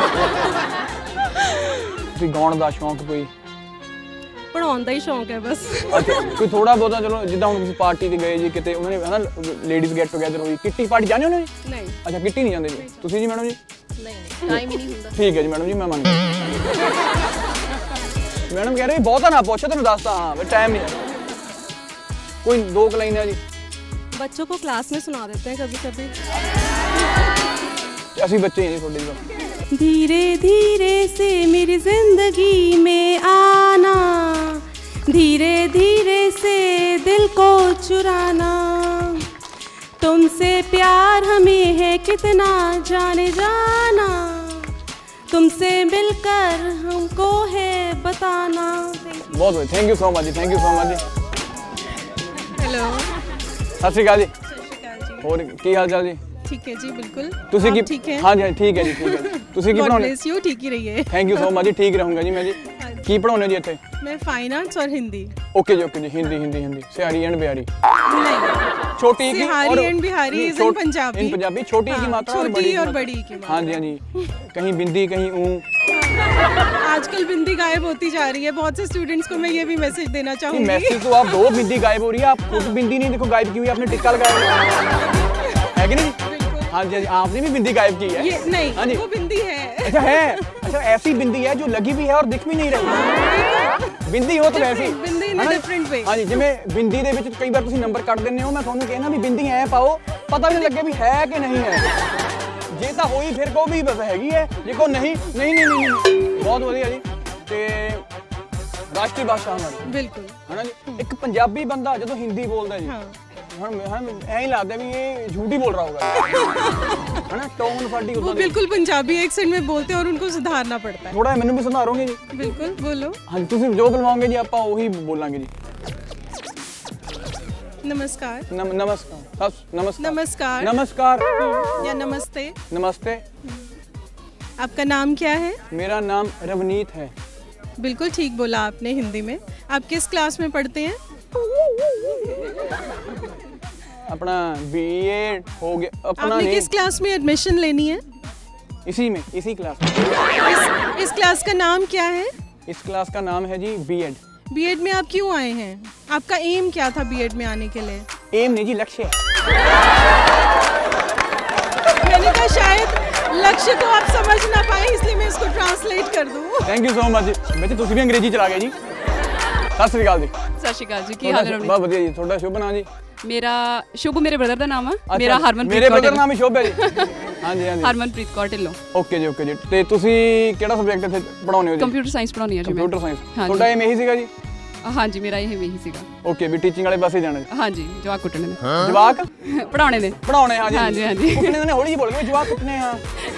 ਤੁਸੀਂ ਗਾਉਣ ਦਾ ਸ਼ੌਂਕ ਕੋਈ ਪੜਾਉਣ ਦਾ ਹੀ ਸ਼ੌਂਕ ਹੈ ਬਸ ਅੱਛਾ ਕੋਈ ਥੋੜਾ ਬਹੁਤਾ ਚਲੋ ਜਿੱਦਾਂ ਹੁਣ ਤੁਸੀਂ ਪਾਰਟੀ ਤੇ ਗਏ ਜੀ ਕਿਤੇ ਉਹਨਾਂ ਨੇ ਹਨਾ ਲੇਡੀਜ਼ ਗੈਟ ਟੂਗੇਦਰ ਹੋਈ ਕਿੱਟੀ ਪਾਰਟੀ ਜਾਂਦੇ ਹੋ ਜੀ ਨਹੀਂ ਅੱਛਾ ਕਿੱਟੀ ਨਹੀਂ ਜਾਂਦੇ ਜੀ ਤੁਸੀਂ ਜੀ ਮੈਡਮ ਜੀ ਨਹੀਂ ਨਹੀਂ ਟਾਈਮ ਹੀ ਨਹੀਂ ਹੁੰਦਾ ਠੀਕ ਹੈ ਜੀ ਮੈਡਮ ਜੀ ਮੈਂ ਮੰਨ ਗਿਆ ਮੈਡਮ ਕਹਿ ਰਹੇ ਬਹੁਤਾ ਨਾ ਪੁੱਛੋ ਤੈਨੂੰ ਦੱਸਦਾ ਹਾਂ ਵੀ ਟਾਈਮ ਨਹੀਂ कोई दो लाइन है जी बच्चों को क्लास में सुना देते हैं कभी कभी ऐसे बच्चे हैं थोड़े धीरे धीरे से मेरी जिंदगी में आना धीरे धीरे से दिल को चुराना तुमसे प्यार हमें है कितना जाने जाना तुमसे मिलकर हमको है बताना बहुत थैंक यू सो मच जी थैंक यू सो मच जी हेलो सत श्री अकाल जी सत श्री अकाल जी और की हाल चाल जी ठीक है जी बिल्कुल ਤੁਸੀਂ ਕੀ ठीक है हाँ जी ठीक है जी ठीक है ਤੁਸੀਂ ਕੀ ਪੜਾਉਣੇ यू ठीक ही रहिए थैंक यू सो मच जी ठीक रहूंगा जी मैं जी ਕੀ ਪੜਾਉਣੇ ਜੀ ਇੱਥੇ मैं फाइन आर्ट्स और हिंदी ओके जी ओके जी हिंदी हिंदी हिंदी सिहारी एंड बिहारी नहीं छोटी की sihari and bihari is in Punjabi in Punjabi छोटी की मात्रा और बड़ी और बड़ी की मात्रा हाँ जी हाँ जी कहीं बिंदी कहीं ऊ आजकल बिंदी गायब होती जा रही है बहुत से स्टूडेंट्स को मैं ये भी मैसेज देना चाहूंगी मैसेज तो आप दो बिंदी गायब हो रही है आप खुद बिंदी नहीं देखो गायब की हुई आपने टिक्का लगाया है कि नहीं हाँ जी आपने भी बिंदी गायब की है ये नहीं हाँ जी वो बिंदी है अच्छा है अच्छा ऐसी बिंदी है जो लगी भी है और दिख भी नहीं रही बिंदी हो तो वैसी बिंदी इन डिफरेंट वे हाँ जी जिवें बिंदी दे विच कई बार तुसीं नंबर कट दिंदे हो मैं तुहानूं कहना भी बिंदी ऐ पाओ पता भी नहीं लगे भी है कि नहीं है जे तां होई फिर को भी बस हैगी है जे को नहीं नहीं नहीं नहीं बहुत वधिया जी ते राष्ट्रीय भाषा हमारी बिल्कुल है ना जी एक पंजाबी बंदा जो हिंदी बोलता जी ऐ ही लगता भी ये झूठ ही बोल रहा होगा है ना टोन साडी वो बिल्कुल पंजाबी एक्सेंट में बोलते हैं और उनको सुधारना पड़ता है थोड़ा मैनू भी सुधारोगे जी बिल्कुल बोलो हाँ तुम जो बुलवाओगे जी आप वही बोलांगे जी नमस्कार नम, नमस्कार नमस्कार नमस्कार नमस्कार या नमस्ते नमस्ते आपका नाम क्या है? मेरा नाम रवनीत है। बिल्कुल ठीक बोला आपने हिंदी में। आप किस क्लास में पढ़ते हैं? अपना बीए हो गया अपना आपने किस क्लास में एडमिशन लेनी है? इसी में इसी क्लास में। इस, इस क्लास का नाम क्या है? इस क्लास का नाम है जी बीएड। बीएड में आप क्यों आए हैं? आपका एम क्या था बीएड में आने के लिए? एम नहीं जी लक्ष्य। मैंने कहा शायद लक्ष्य को आप समझ ना पाए इसलिए मैं इसको ट्रांसलेट कर दूं। थैंक यू सो मच जी। बच्चे तुसी भी अंग्रेजी चला गए जी। सत श्री अकाल जी। सत श्री अकाल जी की हाल है रवनीत? बहुत बढ़िया जी। ਤੁਹਾਡਾ ਸ਼ੁਭ ਨਾਮ ਜੀ? ਮੇਰਾ ਸ਼ੁਭ ਮੇਰੇ ਬ੍ਰਦਰ ਦਾ ਨਾਮ ਹੈ। ਮੇਰਾ ਹਰਮਨਪ੍ਰੀਤ ਮੇਰੇ ਬ੍ਰਦਰ ਨਾਮ ਹੀ ਸ਼ੁਭ ਹੈ ਜੀ। ਹਾਂਜੀ ਹਾਂਜੀ ਹਰਮਨਪ੍ਰੀਤ ਕੌਰ ਢਿੱਲੋਂ। ਓਕੇ ਜੀ ਓਕੇ ਜੀ। ਤੇ ਤੁਸੀਂ ਕਿਹੜਾ ਸਬਜੈਕਟ ਇੱਥੇ ਪੜਾਉਂਦੇ ਹੋ ਜੀ? ਕੰਪਿਊਟਰ ਸਾਇੰਸ ਪੜਾਉਂਦੀ ਹਾਂ ਜੀ ਮੈਂ। Computer science. ਤੁਹਾਡਾ ਏਮ ਇਹੀ ਸੀਗਾ ਜੀ? ਹਾਂਜੀ ਮੇਰਾ ਇਹ ਇਹੀ ਸੀਗਾ। ਓਕੇ ਵੀ ਟੀਚਿੰਗ ਵਾਲੇ ਪਾਸੇ ਜਾਣਾ ਜੀ? ਹਾਂਜੀ ਜਵਾਕ ਕੁੱਟਣੇ ਨੇ। ਜਵਾਕ ਪੜਾਉਣੇ ਨੇ। ਪੜਾਉਣੇ ਹਾਂਜੀ ਹਾਂਜੀ ਹਾਂਜੀ। ਕੁੱਟਣੇ ਨੇ ਹੌਲੀ ਬੋਲ ਗਏ ਜਵਾਕ ਕੁੱਟਣੇ ਆ।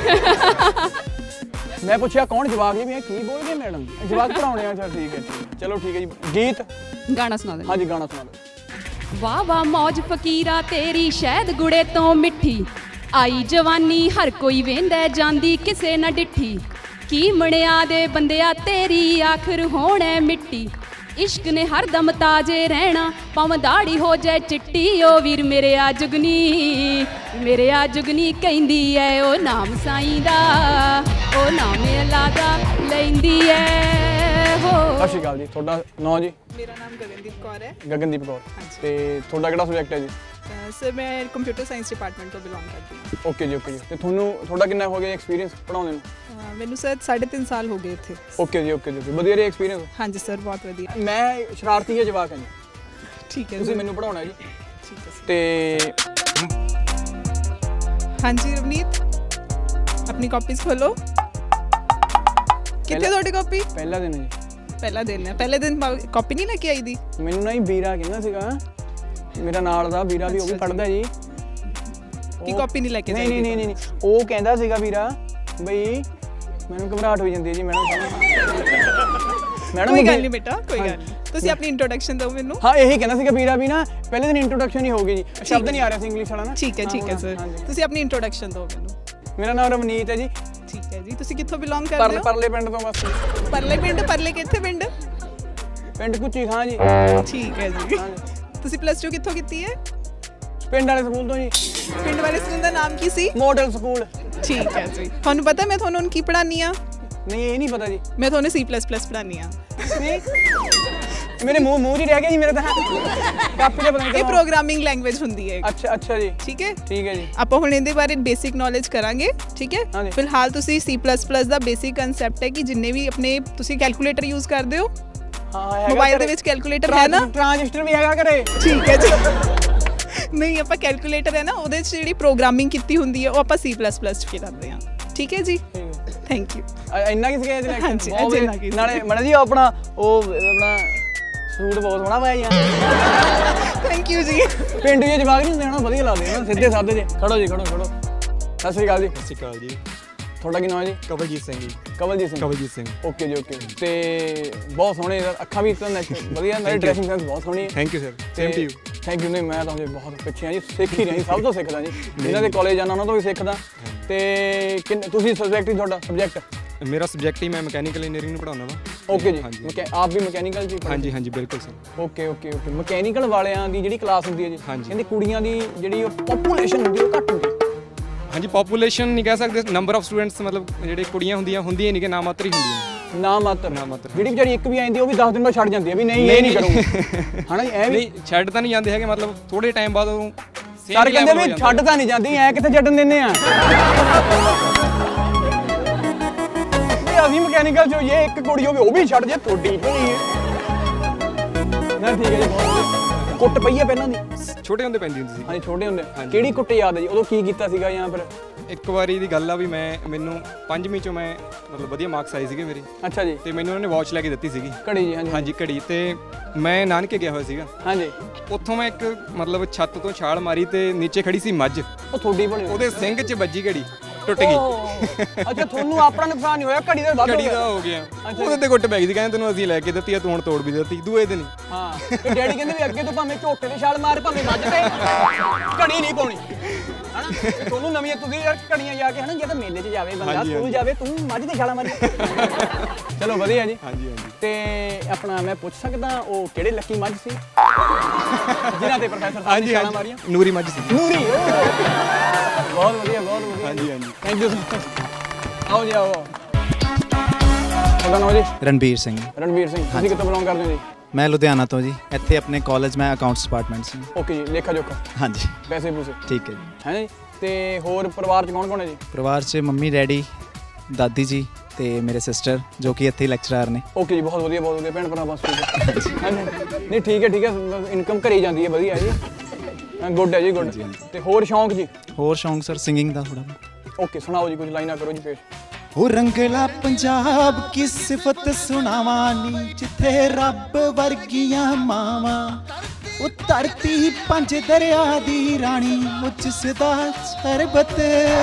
मैं पूछा कौन जवाब ये की बोल गए मैडम जवाब पढ़ाने हैं। चल ठीक है ठीक चलो ठीक है जी। गीत गाना सुना दे। हाँ जी गाना सुना दे। वाह वाह मौज फकीरा तेरी शहद गुड़े तो मिठी आई जवानी हर कोई वेंदा जांदी किसे ना डिठी की मणिया दे बंदिया तेरी आखिर होने मिट्टी इश्क ने हर दम ताजे रहना भावें दाड़ी हो जाए चिट्टी ओ वीर मेरे आ जुगनी मेरे आ जुगनी कहंदी है ओ नाम साईं दा ओ नाम अल्लाह दा लैंदी है हो। सत श्री अकाल जी। ਤੁਹਾਡਾ ਨਾਮ ਜੀ? मेरा नाम गगनदीप कौर है। गगनदीप कौर। ਤੇ ਤੁਹਾਡਾ ਕਿਹੜਾ ਸਬਜੈਕਟ ਹੈ ਜੀ? सर मैं कंप्यूटर साइंस डिपार्टमेंट ਤੋਂ ਬਿਲੋਂਗ ਕਰਦੀ ਹਾਂ। ਓਕੇ ਜੀ ਓਕੇ ਜੀ। ਤੇ ਤੁਹਾਨੂੰ ਤੁਹਾਡਾ ਕਿੰਨਾ ਹੋ ਗਿਆ ਐਕਸਪੀਰੀਅੰਸ ਪੜਾਉਣ ਨੂੰ? ਮੈਨੂੰ ਸਰ ਸਾਢੇ ਤਿੰਨ ਸਾਲ ਹੋ ਗਏ ਇੱਥੇ। ਓਕੇ ਜੀ ਓਕੇ ਜੀ। ਵਧੀਆ ਰਿਹਾ ਐਕਸਪੀਰੀਅੰਸ? ਹਾਂਜੀ ਸਰ ਬਹੁਤ ਵਧੀਆ। ਮੈਂ ਸ਼ਰਾਰਤੀ ਜਿਹਾ ਜਵਾਕ ਹਾਂ ਜੀ। ਠੀਕ ਹੈ ਤੁਸੀਂ ਮੈਨੂੰ ਪੜਾਉਣਾ ਜੀ? ਠੀਕ ਹੈ। ਤੇ ਹਾਂਜੀ ਰਵਨੀਤ ਆਪਣੀ ਕਾਪੀਜ਼ ਖੋਲੋ। ਕਿੱਥੇ ਤੁਹਾਡੀ ਕਾਪੀ? ਪਹਿਲਾ ਦਿਨ ਹੈ ਜੀ। ਪਹਿਲਾ ਦਿਨ ਹੈ। ਪਹਿਲੇ ਦਿਨ ਕਾਪੀ ਨਹੀਂ ਲੈ ਕੇ ਆਈ ਦੀ? ਮੈਨੂੰ ਨਾ ਹੀ ਵੀਰਾ ਕਹਿੰਦਾ ਸੀਗਾ ਮੇਰਾ ਨਾਲ ਦਾ ਵੀਰਾ ਵੀ ਉਹ ਵੀ ਪੜਦਾ ਜੀ। ਕੀ ਕਾਪੀ ਨਹੀਂ ਲੈ ਕੇ ਜਾਈ? ਨਹੀਂ ਨਹੀਂ ਨਹੀਂ ਉਹ ਕਹਿੰਦਾ ਸੀਗਾ ਵੀਰਾ ਬਈ ਮੈਨੂੰ ਘਬਰਾਹਟ ਹੋ ਜਾਂਦੀ ਹੈ ਜੀ ਮੈਡਮ ਮੈਡਮ। ਕੋਈ ਗੱਲ ਨਹੀਂ ਬੇਟਾ ਕੋਈ ਗੱਲ ਨਹੀਂ। ਤੁਸੀਂ ਆਪਣੀ ਇੰਟਰੋਡਕਸ਼ਨ ਦਿਓ ਮੈਨੂੰ। ਹਾਂ ਇਹੀ ਕਹਿੰਦਾ ਸੀਗਾ ਵੀਰਾ ਵੀ ਨਾ ਪਹਿਲੇ ਦਿਨ ਇੰਟਰੋਡਕਸ਼ਨ ਹੀ ਹੋਊਗੀ ਜੀ। ਸ਼ਬਦ ਨਹੀਂ ਆ ਰਿਹਾ ਸੀ ਇੰਗਲਿਸ਼ ਵਾਲਾ ਨਾ। ਠੀਕ ਹੈ ਠੀਕ ਹੈ ਸਰ। ਤੁਸੀਂ ਆਪਣੀ ਇੰਟਰੋਡਕਸ਼ਨ ਦਿਓ ਮੈਨੂੰ। ਮੇਰਾ ਨਾਮ ਰਵਨੀਤ ਹੈ ਜੀ। ਠੀਕ ਹੈ ਜੀ। ਤੁਸੀਂ ਕਿੱਥੋਂ ਬਿਲੋਂਗ ਕਰਦੇ ਹੋ? ਪਰਲੇ ਪਿੰਡ ਤੋਂ ਬਸ। ਪਰਲੇ ਪਿੰਡ? ਪਰਲੇ ਕਿੱਥੇ ਪਿੰਡ? ਪਿੰਡ ਕੁੱਚੀ ਖਾਂ ਜੀ। ਠੀਕ ਹੈ ਜੀ। ਤੁਸੀਂ ਪਲੱਸ ਟੂ ਕਿੱਥੋਂ ਕੀਤੀ ਹੈ? ਪਿੰਡ ਵਾਲੇ ਸਕੂਲ ਤੋਂ ਜੀ। ਪਿੰਡ ਵਾਲੇ ਸਕੂਲ ਦਾ ਨਾਮ ਕੀ ਸੀ? Model school. ਠੀਕ ਹੈ ਜੀ। ਤੁਹਾਨੂੰ ਪਤਾ ਮੈਂ ਤੁਹਾਨੂੰ ਕੀ ਪੜ੍ਹਾਉਂਦੀ ਆ? ਨਹੀਂ ਇਹ ਨਹੀਂ ਪਤਾ ਜੀ। ਮੈਂ ਤੁਹਾਨੂੰ ਸੀ ਪਲੱਸ ਪਲੱਸ ਪੜ੍ਹਾਉਂਦੀ ਆ। ਮੇਰੇ ਮੂੰਹ ਮੂੰਹ ਹੀ ਰਹਿ ਗਿਆ ਜੀ ਮੇਰੇ ਤਾਂ ਕਾਪੀ ਤੇ ਪਤਾ ਨਹੀਂ। ਇਹ ਪ੍ਰੋਗਰਾਮਿੰਗ ਲੈਂਗੁਏਜ ਹੁੰਦੀ ਹੈ। ਅੱਛਾ ਅੱਛਾ ਜੀ। ਠੀਕ ਹੈ ਠੀਕ ਹੈ ਜੀ। ਆਪਾਂ ਹੁਣ ਇਹਦੇ ਬਾਰੇ ਬੇਸਿਕ ਨੌਲੇਜ ਕਰਾਂਗੇ। ਠੀਕ ਹੈ। ਫਿਲਹਾਲ ਤੁਸੀਂ ਸੀ ਪਲੱਸ ਪਲੱਸ ਦਾ ਬੇਸਿਕ ਕਨਸੈਪਟ ਹੈ ਕਿ ਜਿੰਨੇ ਵੀ ਆਪਣੇ ਤੁਸੀਂ ਕੈਲਕੂਲੇਟਰ ਯੂਜ਼ ਕਰਦੇ ਹੋ ਮੋਬਾਈਲ ਦੇ ਵਿੱਚ ਕੈਲਕੂਲੇਟਰ ਹੈ ਨਾ? ਟ੍ਰਾਂਜਿਸਟਰ ਵੀ ਹੈਗਾ ਘਰੇ। ਠੀਕ ਹੈ ਜੀ। ਨਹੀਂ ਆਪਾਂ ਕੈਲਕੂਲੇਟਰ ਹੈ ਨਾ ਉਹਦੇ ਵਿੱਚ ਜਿਹੜੀ ਪ੍ਰੋਗਰਾਮਿੰਗ ਕੀਤੀ ਹੁੰਦੀ ਹੈ ਉਹ ਆਪਾਂ ਸੀ ਪਲੱਸ ਪਲੱਸ 'ਚ ਕਰਦੇ ਹਾਂ। ਠੀਕ ਹੈ ਜੀ। Thank you. ਇੰਨਾ ਕੀ ਸਿਖਾਇਆ ਜੀ? ਹਾਂਜੀ ਨਾਲੇ ਮੈਡਮ ਜੀ ਆਪਣਾ ਉਹ ਆਪਣਾ ਸੂਟ ਬਹੁਤ ਸੋਹਣਾ ਪਾਇਆ ਜੀ। ਥੈਂਕ ਯੂ ਜੀ। ਪਿੰਡ ਦੇ ਜਵਾਕ ਨਹੀਂ ਹੁੰਦੇ ਨਾ ਵਧੀਆ ਲੱਗਦੇ ਨਾ ਸਿੱਧੇ ਸਾਦੇ ਜੇ। ਖੜੋ ਜੀ ਖੜੋ ਖੜੋ। ਸਤਿ ਸ਼੍ਰੀ ਅਕਾਲ ਜੀ। ਸਤਿ ਸ਼੍ਰੀ ਅਕਾਲ ਜੀ। ਤੁਹਾਡਾ ਕੀ ਨਾਮ ਹੈ ਜੀ? ਕਵਲਜੀਤ ਸਿੰਘ ਜੀ। ਕਵਲਜੀਤ ਸਿੰਘ। ਕਵਲਜੀਤ ਸਿੰਘ। ਓਕੇ ਜੀ ਓਕੇ। ਤੇ ਬਹੁਤ ਸੋਹਣੇ ਅੱਖਾਂ ਵੀ ਵਧੀਆ ਨਾਲੇ ਡਰੈਸਿੰਗ ਸੈਂਸ ਬਹੁਤ ਸੋਹਣੀ ਹੈ। Thank you sir. Same to you. Thank you. ਨਹੀਂ ਮੈਂ ਤਾਂ ਬਹੁਤ ਪਿੱਛੇ ਹਾਂ ਜੀ ਸਿੱਖ ਹੀ ਰਿਹਾ ਜੀ ਸਭ ਤੋਂ ਸਿੱਖਦਾ ਜੀ। ਇਹਨਾਂ ਦੇ ਕਾਲਜ ਜਾਣਾ ਉਹਨਾਂ ਤੋਂ ਵੀ ਸਿੱਖਦਾ। ਤੇ ਤੁਸੀਂ ਸਬਜੈਕਟ ਹੀ ਤੁਹਾਡਾ ਸਬਜੈਕਟ? ਮੇਰਾ ਸਬਜੈਕਟ ਹੀ ਮੈਂ ਮਕੈਨੀਕਲ ਇੰਜੀਨੀਅਰਿੰਗ ਨੂੰ ਪੜਾਉਣਾ ਵਾ। ਓਕੇ ਜੀ। ਆਪ ਵੀ ਮਕੈਨੀਕਲ ਜੀ? ਹਾਂਜੀ ਹਾਂਜੀ ਬਿਲਕੁਲ sir. Okay okay okay. Mechanical ਵਾਲਿਆਂ ਦੀ ਜਿਹੜੀ ਕਲਾਸ ਹੁੰਦੀ ਹੈ ਜੀ ਕਹਿੰਦੇ ਕੁੜੀਆਂ ਦੀ ਜਿਹੜੀ ਪੋਪੂਲੇਸ਼ਨ ਹੁੰਦੀ ਉਹ ਘੱਟ ਹੁੰਦੀ। ਹਾਂਜੀ ਪੋਪੂਲੇਸ਼ਨ ਨਹੀਂ ਕਹਿ ਸਕਦੇ ਨੰਬਰ ਆਫ ਸਟੂਡੈਂਟਸ ਮਤਲਬ ਜਿਹੜੇ ਕੁੜੀਆਂ ਹੁੰਦੀਆਂ ਹੁੰਦੀਆਂ ਨਹੀਂ ਕਿ ਨਾ ਮਾਤਰ ਹੀ ਹੁੰਦੀਆਂ। ਨਾ ਮਾਤਰ? ਨਾ ਮਾਤਰ। ਜਿਹੜੀ ਵਿਚਾਰੀ ਇੱਕ ਵੀ ਆਉਂਦੀ ਉਹ ਵੀ ਦਸ ਦਿਨ ਬਾਅਦ ਛੱਡ ਜਾਂਦੀ ਹੈ ਵੀ ਨਹੀਂ ਇਹ ਨਹੀਂ ਕਰੂੰਗੀ ਹਨਾ ਜੀ। ਐ ਵੀ ਨਹੀਂ ਛੱਡ ਤਾਂ ਨਹੀਂ ਜਾਂਦੇ ਹੈਗੇ ਮਤਲਬ ਥੋੜੇ ਟਾਈਮ ਬਾਅਦ ਉਹ ਸਰ ਕਹਿੰਦੇ ਵੀ ਛੱਡ ਤਾਂ ਨਹੀਂ ਜਾਂਦੀ ਐ ਕਿੱਥੇ ਛੱਡਣ ਦਿੰਦੇ ਆ। ਅਸੀਂ ਮਕੈਨੀਕਲ ਚ ਹੋਈਏ ਇੱਕ ਕੁੜੀ ਹੋਵੇ ਉਹ ਵੀ ਛੱਡ ਜੇ ਤੁਹਾਡੀ ਭਲੀ ਹੈ ਨਾ। ਠੀਕ ਹੈ ਜੀ। ਕੁੱਟ ਪਈ ਹੈ ਪਹਿਲਾਂ ਦੀ? ਛੋਟੇ ਹੁੰਦੇ ਪੈਂਦੀ ਹੁੰਦੀ ਸੀ। ਹਾਂਜੀ ਛੋਟੇ ਹੁੰਦੇ। ਕਿਹੜੀ ਕੁੱਟ ਯਾਦ ਹੈ ਜੀ? ਉਦੋਂ ਕੀ ਕੀਤਾ ਸੀਗਾ ਜਾਂ ਫਿਰ? ਇੱਕ ਵਾਰੀ ਦੀ ਗੱਲ ਆ ਵੀ ਮੈਂ ਮੈਨੂੰ ਪੰਜਵੀਂ ਚੋਂ ਮੈਂ ਮਤਲਬ ਵਧੀਆ ਮਾਰਕਸ ਆਏ ਸੀਗੇ ਮੇਰੇ। ਅੱਛਾ ਜੀ। ਤੇ ਮੈਨੂੰ ਉਹਨਾਂ ਨੇ ਵਾਚ ਲੈ ਕੇ ਦਿੱਤੀ ਸੀਗੀ। ਘੜੀ ਜੀ? ਹਾਂਜੀ ਹਾਂਜੀ ਘੜੀ। ਤੇ ਮੈਂ ਨਾਨਕੇ ਗਿਆ ਹੋਇਆ ਸੀਗਾ। ਹਾਂਜੀ। ਉੱਥੋਂ ਮੈਂ ਇੱਕ ਮਤਲਬ ਛੱਤ ਤੋਂ ਛਾਲ ਮਾਰੀ ਤੇ ਨੀਚੇ ਖੜੀ ਸੀ ਮੱਝ, ਉਹ ਤੁਹਾਡੀ ਬਣੀ, ਉਹਦੇ ਸਿੰਘ 'ਚ ਵੱਜੀ ਘੜੀ, ਟੁੱਟ ਗਈ। ਅੱਛਾ, ਤੁਹਾਨੂੰ ਆਪਣਾ ਨੁਕਸਾਨ ਨਹੀਂ ਹੋਇਆ, ਘੜੀ ਦਾ ਵੱਧ ਘੜੀ ਦਾ ਹੋ ਗਿਆ। ਉਹਦੇ ਤੇ ਗੁੱਟ ਪੈ ਗਈ ਸੀ, ਕਹਿੰਦੇ ਤੈਨੂੰ ਅਸੀਂ ਲੈ ਕੇ ਦਿੱਤੀ ਆ, ਤੂੰ ਹੁਣ ਤੋੜ ਵੀ ਦਿੱਤੀ ਦੂਏ ਦਿਨ। ਹਾਂ, ਤੇ ਡੈਡੀ ਕਹਿੰਦੇ ਵੀ ਅੱਗੇ ਤੋਂ ਭਾਵੇਂ ਝੋਟੇ ਤੇ ਛਾਲ ਮਾਰ, ਭਾਵੇਂ ਮੱਝ ਤੇ, ਘੜੀ ਨਹੀਂ ਪਾਉਣੀ ਹਨਾ। ਤੁਹਾਨੂੰ ਨਵੀਆਂ ਤੁਸੀਂ ਯਾਰ ਘੜੀਆਂ ਜਾ ਕੇ ਹਨਾ, ਜੇ ਤਾਂ ਮੇਲੇ 'ਚ ਜਾਵੇ ਬੰਦਾ, ਸਕੂਲ ਜਾਵੇ, ਤੂੰ ਮੱਝ ਤੇ ਛਾਲਾਂ ਮਾਰੀ। ਚਲੋ ਵਧੀਆ ਜੀ। ਹਾਂਜੀ ਹਾਂਜੀ। ਤੇ ਆਪਣਾ ਮੈਂ ਪੁੱਛ ਸਕਦਾ ਉਹ ਕਿਹੜੇ ਲੱਕੀ ਮੱਝ ਸੀ ਜਿਨ੍ਹਾਂ ਤੇ ਪ੍ਰੋਫੈਸਰ ਸਾਹਿਬ ਨੇ ਛਾਲਾਂ ਮਾਰੀਆਂ? ਨੂਰੀ ਮੱਝ ਸੀ। ਨੂਰੀ, ਬਹੁਤ ਵਧੀਆ ਬਹੁਤ ਵਧੀਆ। ਹਾਂਜੀ ਹਾਂਜੀ, ਥੈਂਕ ਯੂ ਸੋ ਮਚ। ਆਓ ਜੀ ਆਓ। ਤੁਹਾਡਾ ਨਾਮ ਜੀ? ਰਣਬੀਰ ਸਿੰਘ। ਰਣਬੀਰ ਸਿੰਘ, ਤੁਸੀਂ ਕਿੱਥੋਂ ਬਿਲੋਂਗ ਕਰਦੇ ਹੋ ਜੀ? ਮੈਂ ਲੁਧਿਆਣਾ ਤੋਂ ਜੀ। ਇੱਥੇ ਆਪਣੇ ਕਾਲਜ ਮੈਂ ਅਕਾਊਂਟਸ ਡਿਪਾਰਟਮੈਂਟ ਸੀ। ਓਕੇ ਜੀ, ਲੇਖਾ ਜੋਖਾ। ਹਾਂਜੀ। ਪੈਸੇ ਪੂਸੇ। ਠੀਕ ਹੈ ਜੀ। ਹੈ ਜੀ। ਤੇ ਹੋਰ ਪਰਿਵਾਰ 'ਚ ਕੌਣ ਕੌਣ ਹੈ ਜੀ? ਪਰਿਵਾਰ 'ਚ ਮੰਮੀ ਡੈਡੀ ਦਾਦੀ ਜੀ ਤੇ ਮੇਰੇ ਸਿਸਟਰ ਜੋ ਕਿ ਇੱਥੇ ਲੈਕਚਰਰ ਨੇ। ਓਕੇ ਜੀ, ਬਹੁਤ ਵਧੀਆ ਬਹੁਤ ਵਧੀਆ। ਭੈਣ ਭਰਾ ਬਸ ਠੀਕ ਹੈ। ਨਹੀਂ ਠੀਕ ਹੈ ਠੀਕ ਹੈ, ਇਨਕਮ ਘਰੇ ਜਾਂਦੀ ਹੈ, ਵਧੀਆ ਜੀ। ਗੁੱਡ ਹੈ ਜੀ, ਗੁੱਡ। ਤੇ ਹੋਰ ਸ਼ੌਂਕ ਜੀ? ਹੋਰ ਸ਼ੌਂਕ ਸਰ ਸਿੰਗਿੰਗ ਦਾ ਥੋੜਾ। ਓਕੇ, ਸੁਣਾਓ ਜੀ, ਕੁਝ ਲਾਈਨਾਂ ਕਰੋ ਜੀ ਪੇਸ਼। ਉਹ ਰੰਗਲਾ ਪੰਜਾਬ ਕੀ ਸਿਫਤ ਸੁਣਾਵਾਂ ਨੀ, ਜਿੱਥੇ ਰੱਬ ਵਰਗੀਆਂ ਮਾਵਾਂ, ਉਹ ਧਰਤੀ ਪੰਜ ਦਰਿਆ ਦੀ ਰਾਣੀ, ਮੁੱਝ ਸਦਾ ਸ਼ਰਬਤ।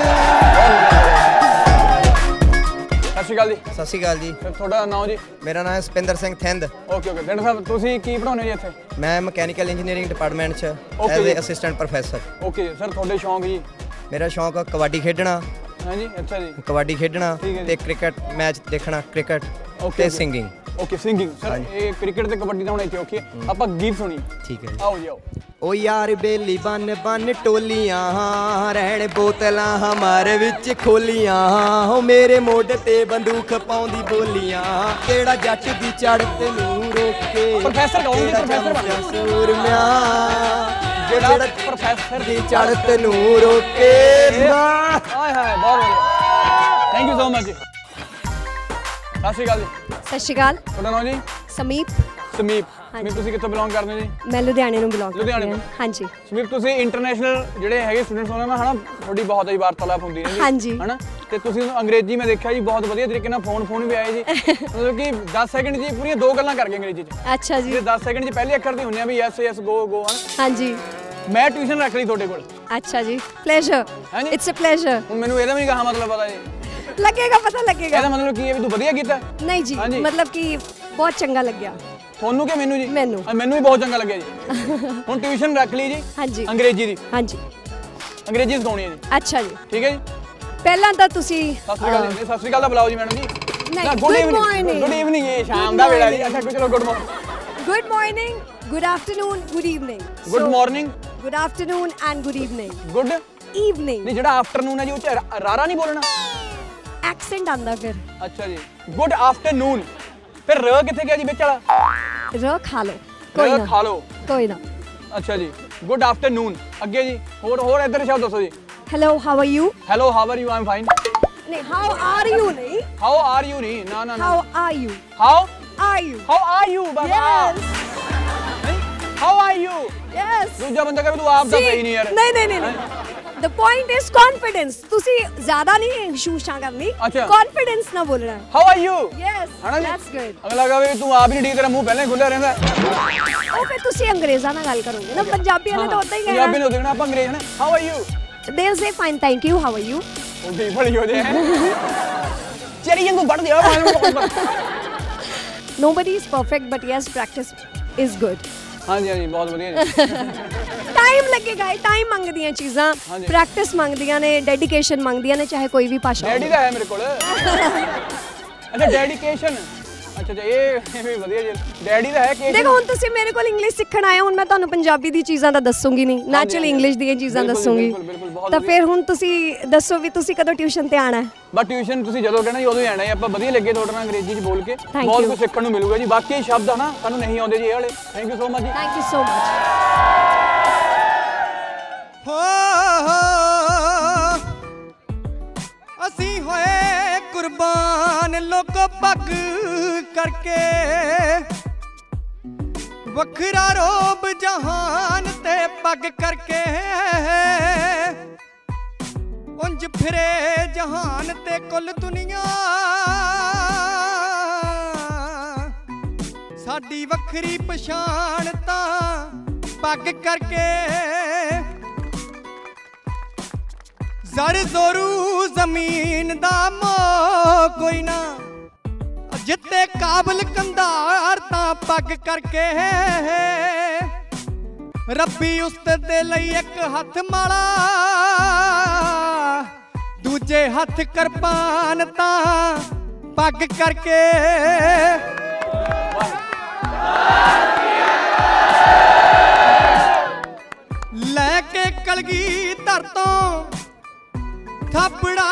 ਸਤਿ ਸ਼੍ਰੀ ਅਕਾਲ ਜੀ। ਸਤਿ ਸ਼੍ਰੀ ਅਕਾਲ ਜੀ। ਤੁਹਾਡਾ ਨਾਮ ਜੀ? ਮੇਰਾ ਨਾਮ ਹੈ Sapinder Singh Thind. Okay okay. Doctor ਸਾਹਿਬ ਤੁਸੀਂ ਕੀ ਪੜ੍ਹਾਉਂਦੇ ਹੋ ਜੀ ਇੱਥੇ? ਮੈਂ ਮਕੈਨੀਕਲ ਇੰਜੀਨੀਅਰਿੰਗ ਡਿਪਾਰਟਮੈਂਟ 'ਚ as a assistant professor. Okay ਜੀ ਸਰ, ਤੁਹਾਡੇ ਸ਼ੌਂਕ ਜੀ? ਮੇਰਾ ਸ਼ੌਂਕ ਕਬੱਡੀ ਖੇਡਣਾ। ਹਾਂਜੀ, ਅੱਛਾ ਜੀ। ਕਬੱਡੀ ਖੇਡਣਾ ਤੇ ਕ੍ਰਿਕਟ ਮੈਚ ਦੇਖਣਾ, ਕ੍ਰਿਕਟ ਤੇ ਸਿੰਗਿੰਗ। Okay, singing. ਸਰ ਇਹ ਕ੍ਰਿਕਟ ਤੇ ਕਬੱਡੀ ਦਾ ਹੋਣਾ ਇੱਥੇ ਓਕੇ। ਆਪਾਂ ਗੀਤ ਸੁਣੀ। ਠੀਕ ਹੈ। ਆਓ ਜੀ ਆਓ। ਓ ਯਾਰ ਬੇਲੀ ਬੰਨ ਬੰਨ ਟੋਲੀਆਂ, ਰਹਿਣ ਬੋਤਲਾਂ ਹਮਾਰੇ ਵਿੱਚ ਖੋਲੀਆਂ, ਹੋ ਮੇਰੇ ਮੋਢੇ ਤੇ ਬੰਦੂਕ ਪਾਉਂਦੀ ਬੋਲੀਆਂ, ਕਿਹੜਾ ਜੱਟ ਦੀ ਚੜ੍ਹਤ ਨੂੰ ਰੋਕੇ। ਪ੍ਰੋਫੈਸਰ ਕਹੋਗੇ? ਪ੍ਰੋਫੈਸਰ ਬਣ ਸੂਰਮਿਆ, ਜਿਹੜਾ ਪ੍ਰੋਫੈਸਰ ਦੀ ਚੜ੍ਹਤ ਨੂੰ ਰੋਕੇ। ਹਾਏ ਹਾਏ, ਬਹੁਤ ਵਧੀਆ। Thank you so much. ਸਤਿ ਸ਼੍ਰੀ ਅਕਾਲ ਜੀ। ਸਤਿ ਸ਼੍ਰੀ ਅਕਾਲ। ਤੁਹਾਡਾ ਨਾਮ ਜੀ? ਸਮੀਪ। ਸਮੀਪ। ਸਮੀਪ, ਤੁਸੀਂ ਕਿੱਥੋਂ ਬਿਲੋਂਗ ਕਰਦੇ ਹੋ ਜੀ? ਮੈਂ ਲੁਧਿਆਣੇ ਨੂੰ ਬਿਲੋਂਗ ਕਰਦੀ ਹਾਂ। ਲੁਧਿਆਣੇ। ਹਾਂਜੀ। ਸਮੀਪ, ਤੁਸੀਂ ਇੰਟਰਨੈਸ਼ਨਲ ਜਿਹੜੇ ਹੈਗੇ ਸਟੂਡੈਂਟਸ ਉਹਨਾਂ ਨਾਲ ਹਨਾ ਥੋੜੀ ਬਹੁਤ ਹੀ ਵਾਰਤਾਲਾਪ ਹੁੰਦੀ ਹੈ ਜੀ। ਹਾਂਜੀ। ਹਨਾ ਤੇ ਤੁਸੀਂ ਅੰਗਰੇਜ਼ੀ ਮੈਂ ਦੇਖਿਆ ਜੀ, ਬਹੁਤ ਵਧੀਆ ਤਰੀਕੇ ਨਾਲ ਫੋਨ ਫੋਨ ਵੀ ਆਏ ਜੀ। ਮਤਲਬ ਕਿ ਦਸ ਸੈਕਿੰਡ ਜੀ ਪੂਰੀਆਂ ਦੋ ਗੱਲਾਂ ਕਰ ਗਏ ਅੰਗਰੇਜ਼ੀ 'ਚ। ਅੱਛਾ ਜੀ। ਜੇ ਦਸ ਸੈਕਿੰਡ 'ਚ ਪਹਿਲੇ ਅੱਖਰ ਦੀ ਹੁੰਦੇ ਆ ਵੀ ਯੈਸ ਯੈਸ ਗੋ ਗੋ ਹਨਾ। ਹਾਂਜੀ। ਮੈਂ ਟਿਊਸ਼ਨ ਰੱਖ ਲਈ ਤੁਹਾਡੇ ਕੋਲ। ਅੱਛਾ ਜੀ, ਪਲੇਜ਼ਰ। It's a pleasure. ਹੁਣ ਮੈਨੂੰ ਇਹਦਾ ਵੀ ਕਹਾ ਮਤਲਬ ਪਤਾ ਜੀ? ਲੱਗੇਗਾ, ਪਤਾ ਲੱਗੇਗਾ। ਇਹਦਾ ਮਤਲਬ ਕੀ ਹੈ ਵੀ ਤੂੰ ਵਧੀਆ ਕੀਤਾ? ਨਹੀਂ ਜੀ, ਮਤਲਬ ਕਿ ਬਹੁਤ ਚੰਗਾ ਲੱਗਿਆ। ਤੁਹਾਨੂੰ ਕਿ ਮੈਨੂੰ ਜੀ? ਮੈਨੂੰ। ਮੈਨੂੰ ਵੀ ਬਹੁਤ ਚੰਗਾ ਲੱਗਿਆ ਜੀ। ਹੁਣ ਟਿਊਸ਼ਨ ਰੱਖ ਲਈ ਜੀ। ਹਾਂਜੀ। ਅੰਗਰੇਜ਼ੀ ਦੀ। ਹਾਂਜੀ। ਅੰਗਰੇਜ਼ੀ ਸਿਖਾਉਣੀ ਹੈ ਜੀ। ਅੱਛਾ ਜੀ। ਠੀਕ ਹੈ ਜੀ। ਪਹਿਲਾਂ ਤਾਂ ਤੁਸੀਂ ਸਤਿ ਸ਼੍ਰੀ ਅਕਾਲ ਜੀ। ਸਤਿ ਸ਼੍ਰੀ ਅਕਾਲ ਦਾ ਬੁਲਾਓ ਜੀ ਮੈਡਮ ਜੀ। ਨਹੀਂ, ਗੁੱਡ ਮਾਰਨਿੰਗ। Good evening. ਇਹ ਸ਼ਾਮ ਦਾ ਵੇਲਾ ਜੀ। ਅੱਛਾ ਚਲੋ good morning. Good morning, good afternoon, good evening. Good morning, good afternoon and good evening. Good evening. ਨਹੀਂ, ਜਿਹੜਾ ਆਫਟਰਨੂਨ ਹੈ ਜੀ ਉਹ ਚ ਰਾਰਾ ਨਹੀਂ ਬੋਲਣਾ, ਐਕਸੈਂਟ ਆਂਦਾ ਫਿਰ। ਅੱਛਾ ਜੀ। Good afternoon. ਫਿਰ ਰ ਕਿੱਥੇ ਗਿਆ ਜੀ ਵਿੱਚ ਵਾਲਾ? ਰ ਖਾ ਲਓ, ਕੋਈ ਨਾ ਖਾ ਲਓ, ਕੋਈ ਨਾ। ਅੱਛਾ ਜੀ। Good afternoon. ਅੱਗੇ ਜੀ ਹੋਰ ਹੋਰ ਇੱਧਰ ਸ਼ਬਦ ਦੱਸੋ ਜੀ। Hello, how are you? Hello, how are you? I am fine. ਨਹੀਂ, ਹਾਊ ਆਰ ਯੂ ਨਹੀਂ। ਹਾਊ ਆਰ ਯੂ ਨਹੀਂ, ਨਾ ਨਾ ਨਾ। How are you? How are you? How are you? ਬਸ। How are you? ਯੈਸ। ਦੂਜਾ ਬੰਦਾ ਕਹੇ ਤੂੰ ਆਪ ਤਾਂ ਸਹੀ ਨਹੀਂ ਯਾਰ। ਨਹੀਂ ਨਹੀਂ ਨਹੀਂ, ਦ ਪੁਆਇੰਟ ਇਜ਼ ਕੌਨਫੀਡੈਂਸ। ਤੁਸੀਂ ਜ਼ਿਆਦਾ ਨਹੀਂ ਸ਼ੂਸ਼ਾਂ ਕਰਨੀ, ਕੌਨਫੀਡੈਂਸ ਨਾਲ ਬੋਲਣਾ। How are you? Yes, that's good. ਅਗਲਾ ਕਹੇ ਤੂੰ ਆਪ ਹੀ ਨਹੀਂ ਠੀਕ, ਤੇਰਾ ਮੂੰਹ ਪਹਿਲਾਂ ਹੀ ਖੁੱਲਿਆ ਰਹਿੰਦਾ। ਉਹ ਫਿਰ ਤੁਸੀਂ ਅੰਗਰੇਜ਼ਾਂ ਨਾਲ ਗੱਲ ਕਰੋਗੇ ਨਾ, ਪੰਜਾਬੀਆਂ ਨੇ ਤਾਂ ਉਦਾਂ ਹੀ ਕਹਿਣਾ। ਪੰਜਾਬੀ ਨੂੰ ਦੇਖਣਾ, ਆਪਾਂ ਅੰਗਰੇਜ਼ ਨੇ। How are you? They will say fine, thank you, how are you? ਉਹ ਵੀ ਬੜੀ ਹੋ ਜੇ ਚਰੀ ਵਾਂਗੂ ਵੱਢ ਦਿਓ। Nobody is perfect, but yes, practice is good. ਹਾਂਜੀ ਹਾਂਜੀ, ਬਹੁਤ ਵਧੀਆ ਜੀ। ਟਾਈਮ ਲੱਗੇਗਾ, ਇਹ ਟਾਈਮ ਮੰਗਦੀਆਂ ਚੀਜ਼ਾਂ, ਪ੍ਰੈਕਟਿਸ ਮੰਗਦੀਆਂ ਨੇ, ਡੈਡੀਕੇਸ਼ਨ ਮੰਗਦੀਆਂ ਨੇ, ਚਾਹੇ ਕੋਈ ਵੀ ਭਾਸ਼ਾ ਹੋਵੇ। ਡੈਡੀ ਦਾ ਹੈ ਮੇਰੇ ਕੋਲ। ਅੱਛਾ, ਡੈਡੀਕੇਸ਼ਨ। ਅੱਛਾ ਅੱਛਾ, ਇਹ ਵੀ ਵਧੀਆ ਜੀ। ਡੈਡੀ ਦਾ ਹੈ ਕਿ ਦੇਖੋ ਹੁਣ ਤੁਸੀਂ ਮੇਰੇ ਕੋਲ ਇੰਗਲਿਸ਼ ਸਿੱਖਣ ਆਏ, ਹੁਣ ਮੈਂ ਤੁਹਾਨੂੰ ਪੰਜਾਬੀ ਦੀ ਚੀਜ਼ਾਂ ਤਾਂ ਦੱਸੂਗੀ ਨਹੀਂ, ਨੈਚੁਰਲ ਇੰਗਲਿਸ਼ ਦੀਆਂ ਚੀਜ਼ਾਂ ਦੱਸੂਗੀ। ਤਾਂ ਫਿਰ ਹੁਣ ਤੁਸੀਂ ਦੱਸੋ ਵੀ ਤੁਸੀਂ ਕਦੋਂ ਟਿਊਸ਼ਨ ਤੇ ਆਣਾ ਹੈ? ਬਸ ਟਿਊਸ਼ਨ ਤੁਸੀਂ ਜਦੋਂ ਕਹਿਣਾ ਜੀ ਉਦੋਂ ਹੀ ਆਣਾ ਹੈ। ਆਪਾਂ ਵਧੀਆ ਲੱਗੇ ਤੁਹਾਡੇ ਨਾਲ ਅੰਗਰੇਜ਼ੀ 'ਚ ਬੋਲ ਕੇ, ਬਹੁਤ ਕੁਝ ਸਿੱਖਣ ਨੂੰ ਮਿਲੂਗਾ ਜੀ। ਬਾਕੀ ਸ਼ਬਦ ਹਨਾ ਸਾਨੂੰ ਨਹੀਂ ਆਉਂਦੇ ਜੀ ਇਹ ਵਾਲੇ। ਥੈਂਕ ਯੂ ਸੋ ਮਚ ਜੀ। Thank you so much. ਅਸੀਂ ਹੋਏ ਕੁਰਬਾਨ ਲੋਕੋ ਪੱਗ ਕਰਕੇ, ਵੱਖਰਾ ਰੋਬ ਜਹਾਨ ਤੇ ਪੱਗ ਕਰਕੇ, ਉਂਝ ਫਿਰੇ ਜਹਾਨ ਤੇ ਕੁੱਲ ਦੁਨੀਆ, ਸਾਡੀ ਵੱਖਰੀ ਪਛਾਣ ਤਾਂ ਪੱਗ ਕਰਕੇ ਜ਼ਰ ਜ਼ੋਰੂ ਜ਼ਮੀਨ ਦਾ ਮੋਹ ਕੋਈ ਨਾ ਜਿੱਤੇ ਕਾਬਲ ਕੰਧਾਰ ਤਾਂ ਪੱਗ ਕਰਕੇ ਰੱਬੀ ਉਸਤਤ ਦੇ ਲਈ ਇੱਕ ਹੱਥ ਮਾਲਾ ਦੂਜੇ ਹੱਥ ਕਿਰਪਾਨ ਤਾਂ ਪੱਗ ਕਰਕੇ ਲੈ ਕੇ ਕਲਗੀ ਧਰ ਤੋਂ ਥਾਪੜਾ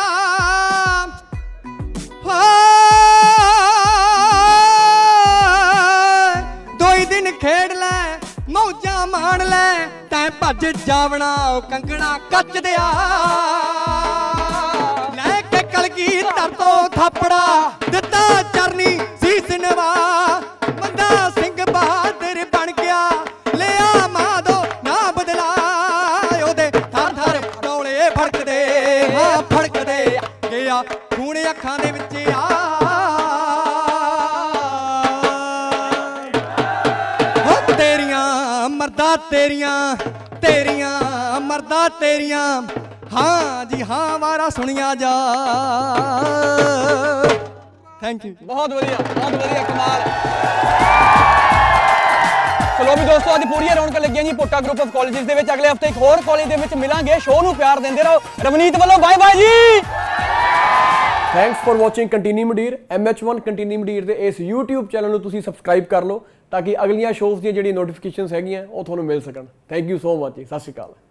ਦੋਈ ਦਿਨ ਖੇਡ ਲੈ ਮੌਜਾਂ ਮਾਣ ਲੈ ਤੈਂ ਭੱਜ ਜਾਵਣਾ ਉਹ ਕੰਗਣਾ ਕੱਚ ਦਿਆ ਲੈ ਕੇ ਕਲਗੀ ਧਰ ਤੋਂ ਥਾਪੜਾ ਦਿੱਤਾ ਚਰਨੀ ਸੀਸ ਨਵਾ ਬੰਦਾ ਸਿੰਘ ਬਹਾਦਰ ਬਣ ਗਿਆ ਲਿਆ ਮਾਦੋ ਨਾ ਬਦਲਾ ਉਹਦੇ ਥਰ ਥਰ ਡੋਲੇ ਫੜਕਦੇ ਹਾਂ ਫੜਕਦੇ ਗਿਆ ਖੂਨ ਅੱਖਾਂ ਦੇ ਵਿੱਚ ਆ ਹੋ ਤੇਰੀਆਂ ਮਰਦਾ ਤੇਰੀਆਂ ਤੇਰੀਆਂ ਮਰਦਾ ਤੇਰੀਆਂ ਹਾਂ ਜੀ ਹਾਂ ਵਾਰਾ ਸੁਣਿਆ ਜਾ ਥੈਂਕ ਯੂ ਬਹੁਤ ਵਧੀਆ ਬਹੁਤ ਵਧੀਆ ਕਮਾਲ ਚਲੋ ਵੀ ਦੋਸਤੋ ਅੱਜ ਪੂਰੀਆਂ ਰੌਣਕਾਂ ਲੱਗੀਆਂ ਜੀ ਭੁੱਟਾ ਗਰੁੱਪ ਆਫ ਕਾਲਜਿਸ ਦੇ ਵਿੱਚ ਅਗਲੇ ਹਫਤੇ ਇੱਕ ਹੋਰ ਕਾਲਜ ਦੇ ਵਿੱਚ ਮਿਲਾਂਗੇ ਸ਼ੋਅ ਨੂੰ ਪਿਆਰ ਦਿੰਦੇ ਰਹੋ ਰਵਨੀਤ ਵੱਲੋਂ ਬਾਏ ਬਾਏ ਜੀ ਥੈਂਕਸ ਫॉर ਵਾਚਿੰਗ ਕੰਟੀਨੀ ਮੰਡੀਰ ਐਮ ਐਚ ਵਨ ਕੰਟੀਨੀ ਮੰਡੀਰ ਦੇ ਇਸ YouTube ਚੈਨਲ ਨੂੰ ਤੁਸੀਂ ਸਬਸਕ੍ਰਾਈਬ ਕਰ ਲਓ ਤਾਂ ਕਿ ਅਗਲੀਆਂ ਸ਼ੋਅਸ ਦੀਆਂ ਜਿਹੜੀਆਂ ਨੋਟੀਫਿਕੇਸ਼ਨਸ ਹੈਗੀਆਂ ਉਹ ਤੁਹਾਨੂੰ ਮਿਲ ਸਕਣ ਥੈਂਕ ਯੂ ਸੋ ਮਚ ਜੀ ਸਤਿ ਸ਼੍ਰੀ ਅਕਾਲ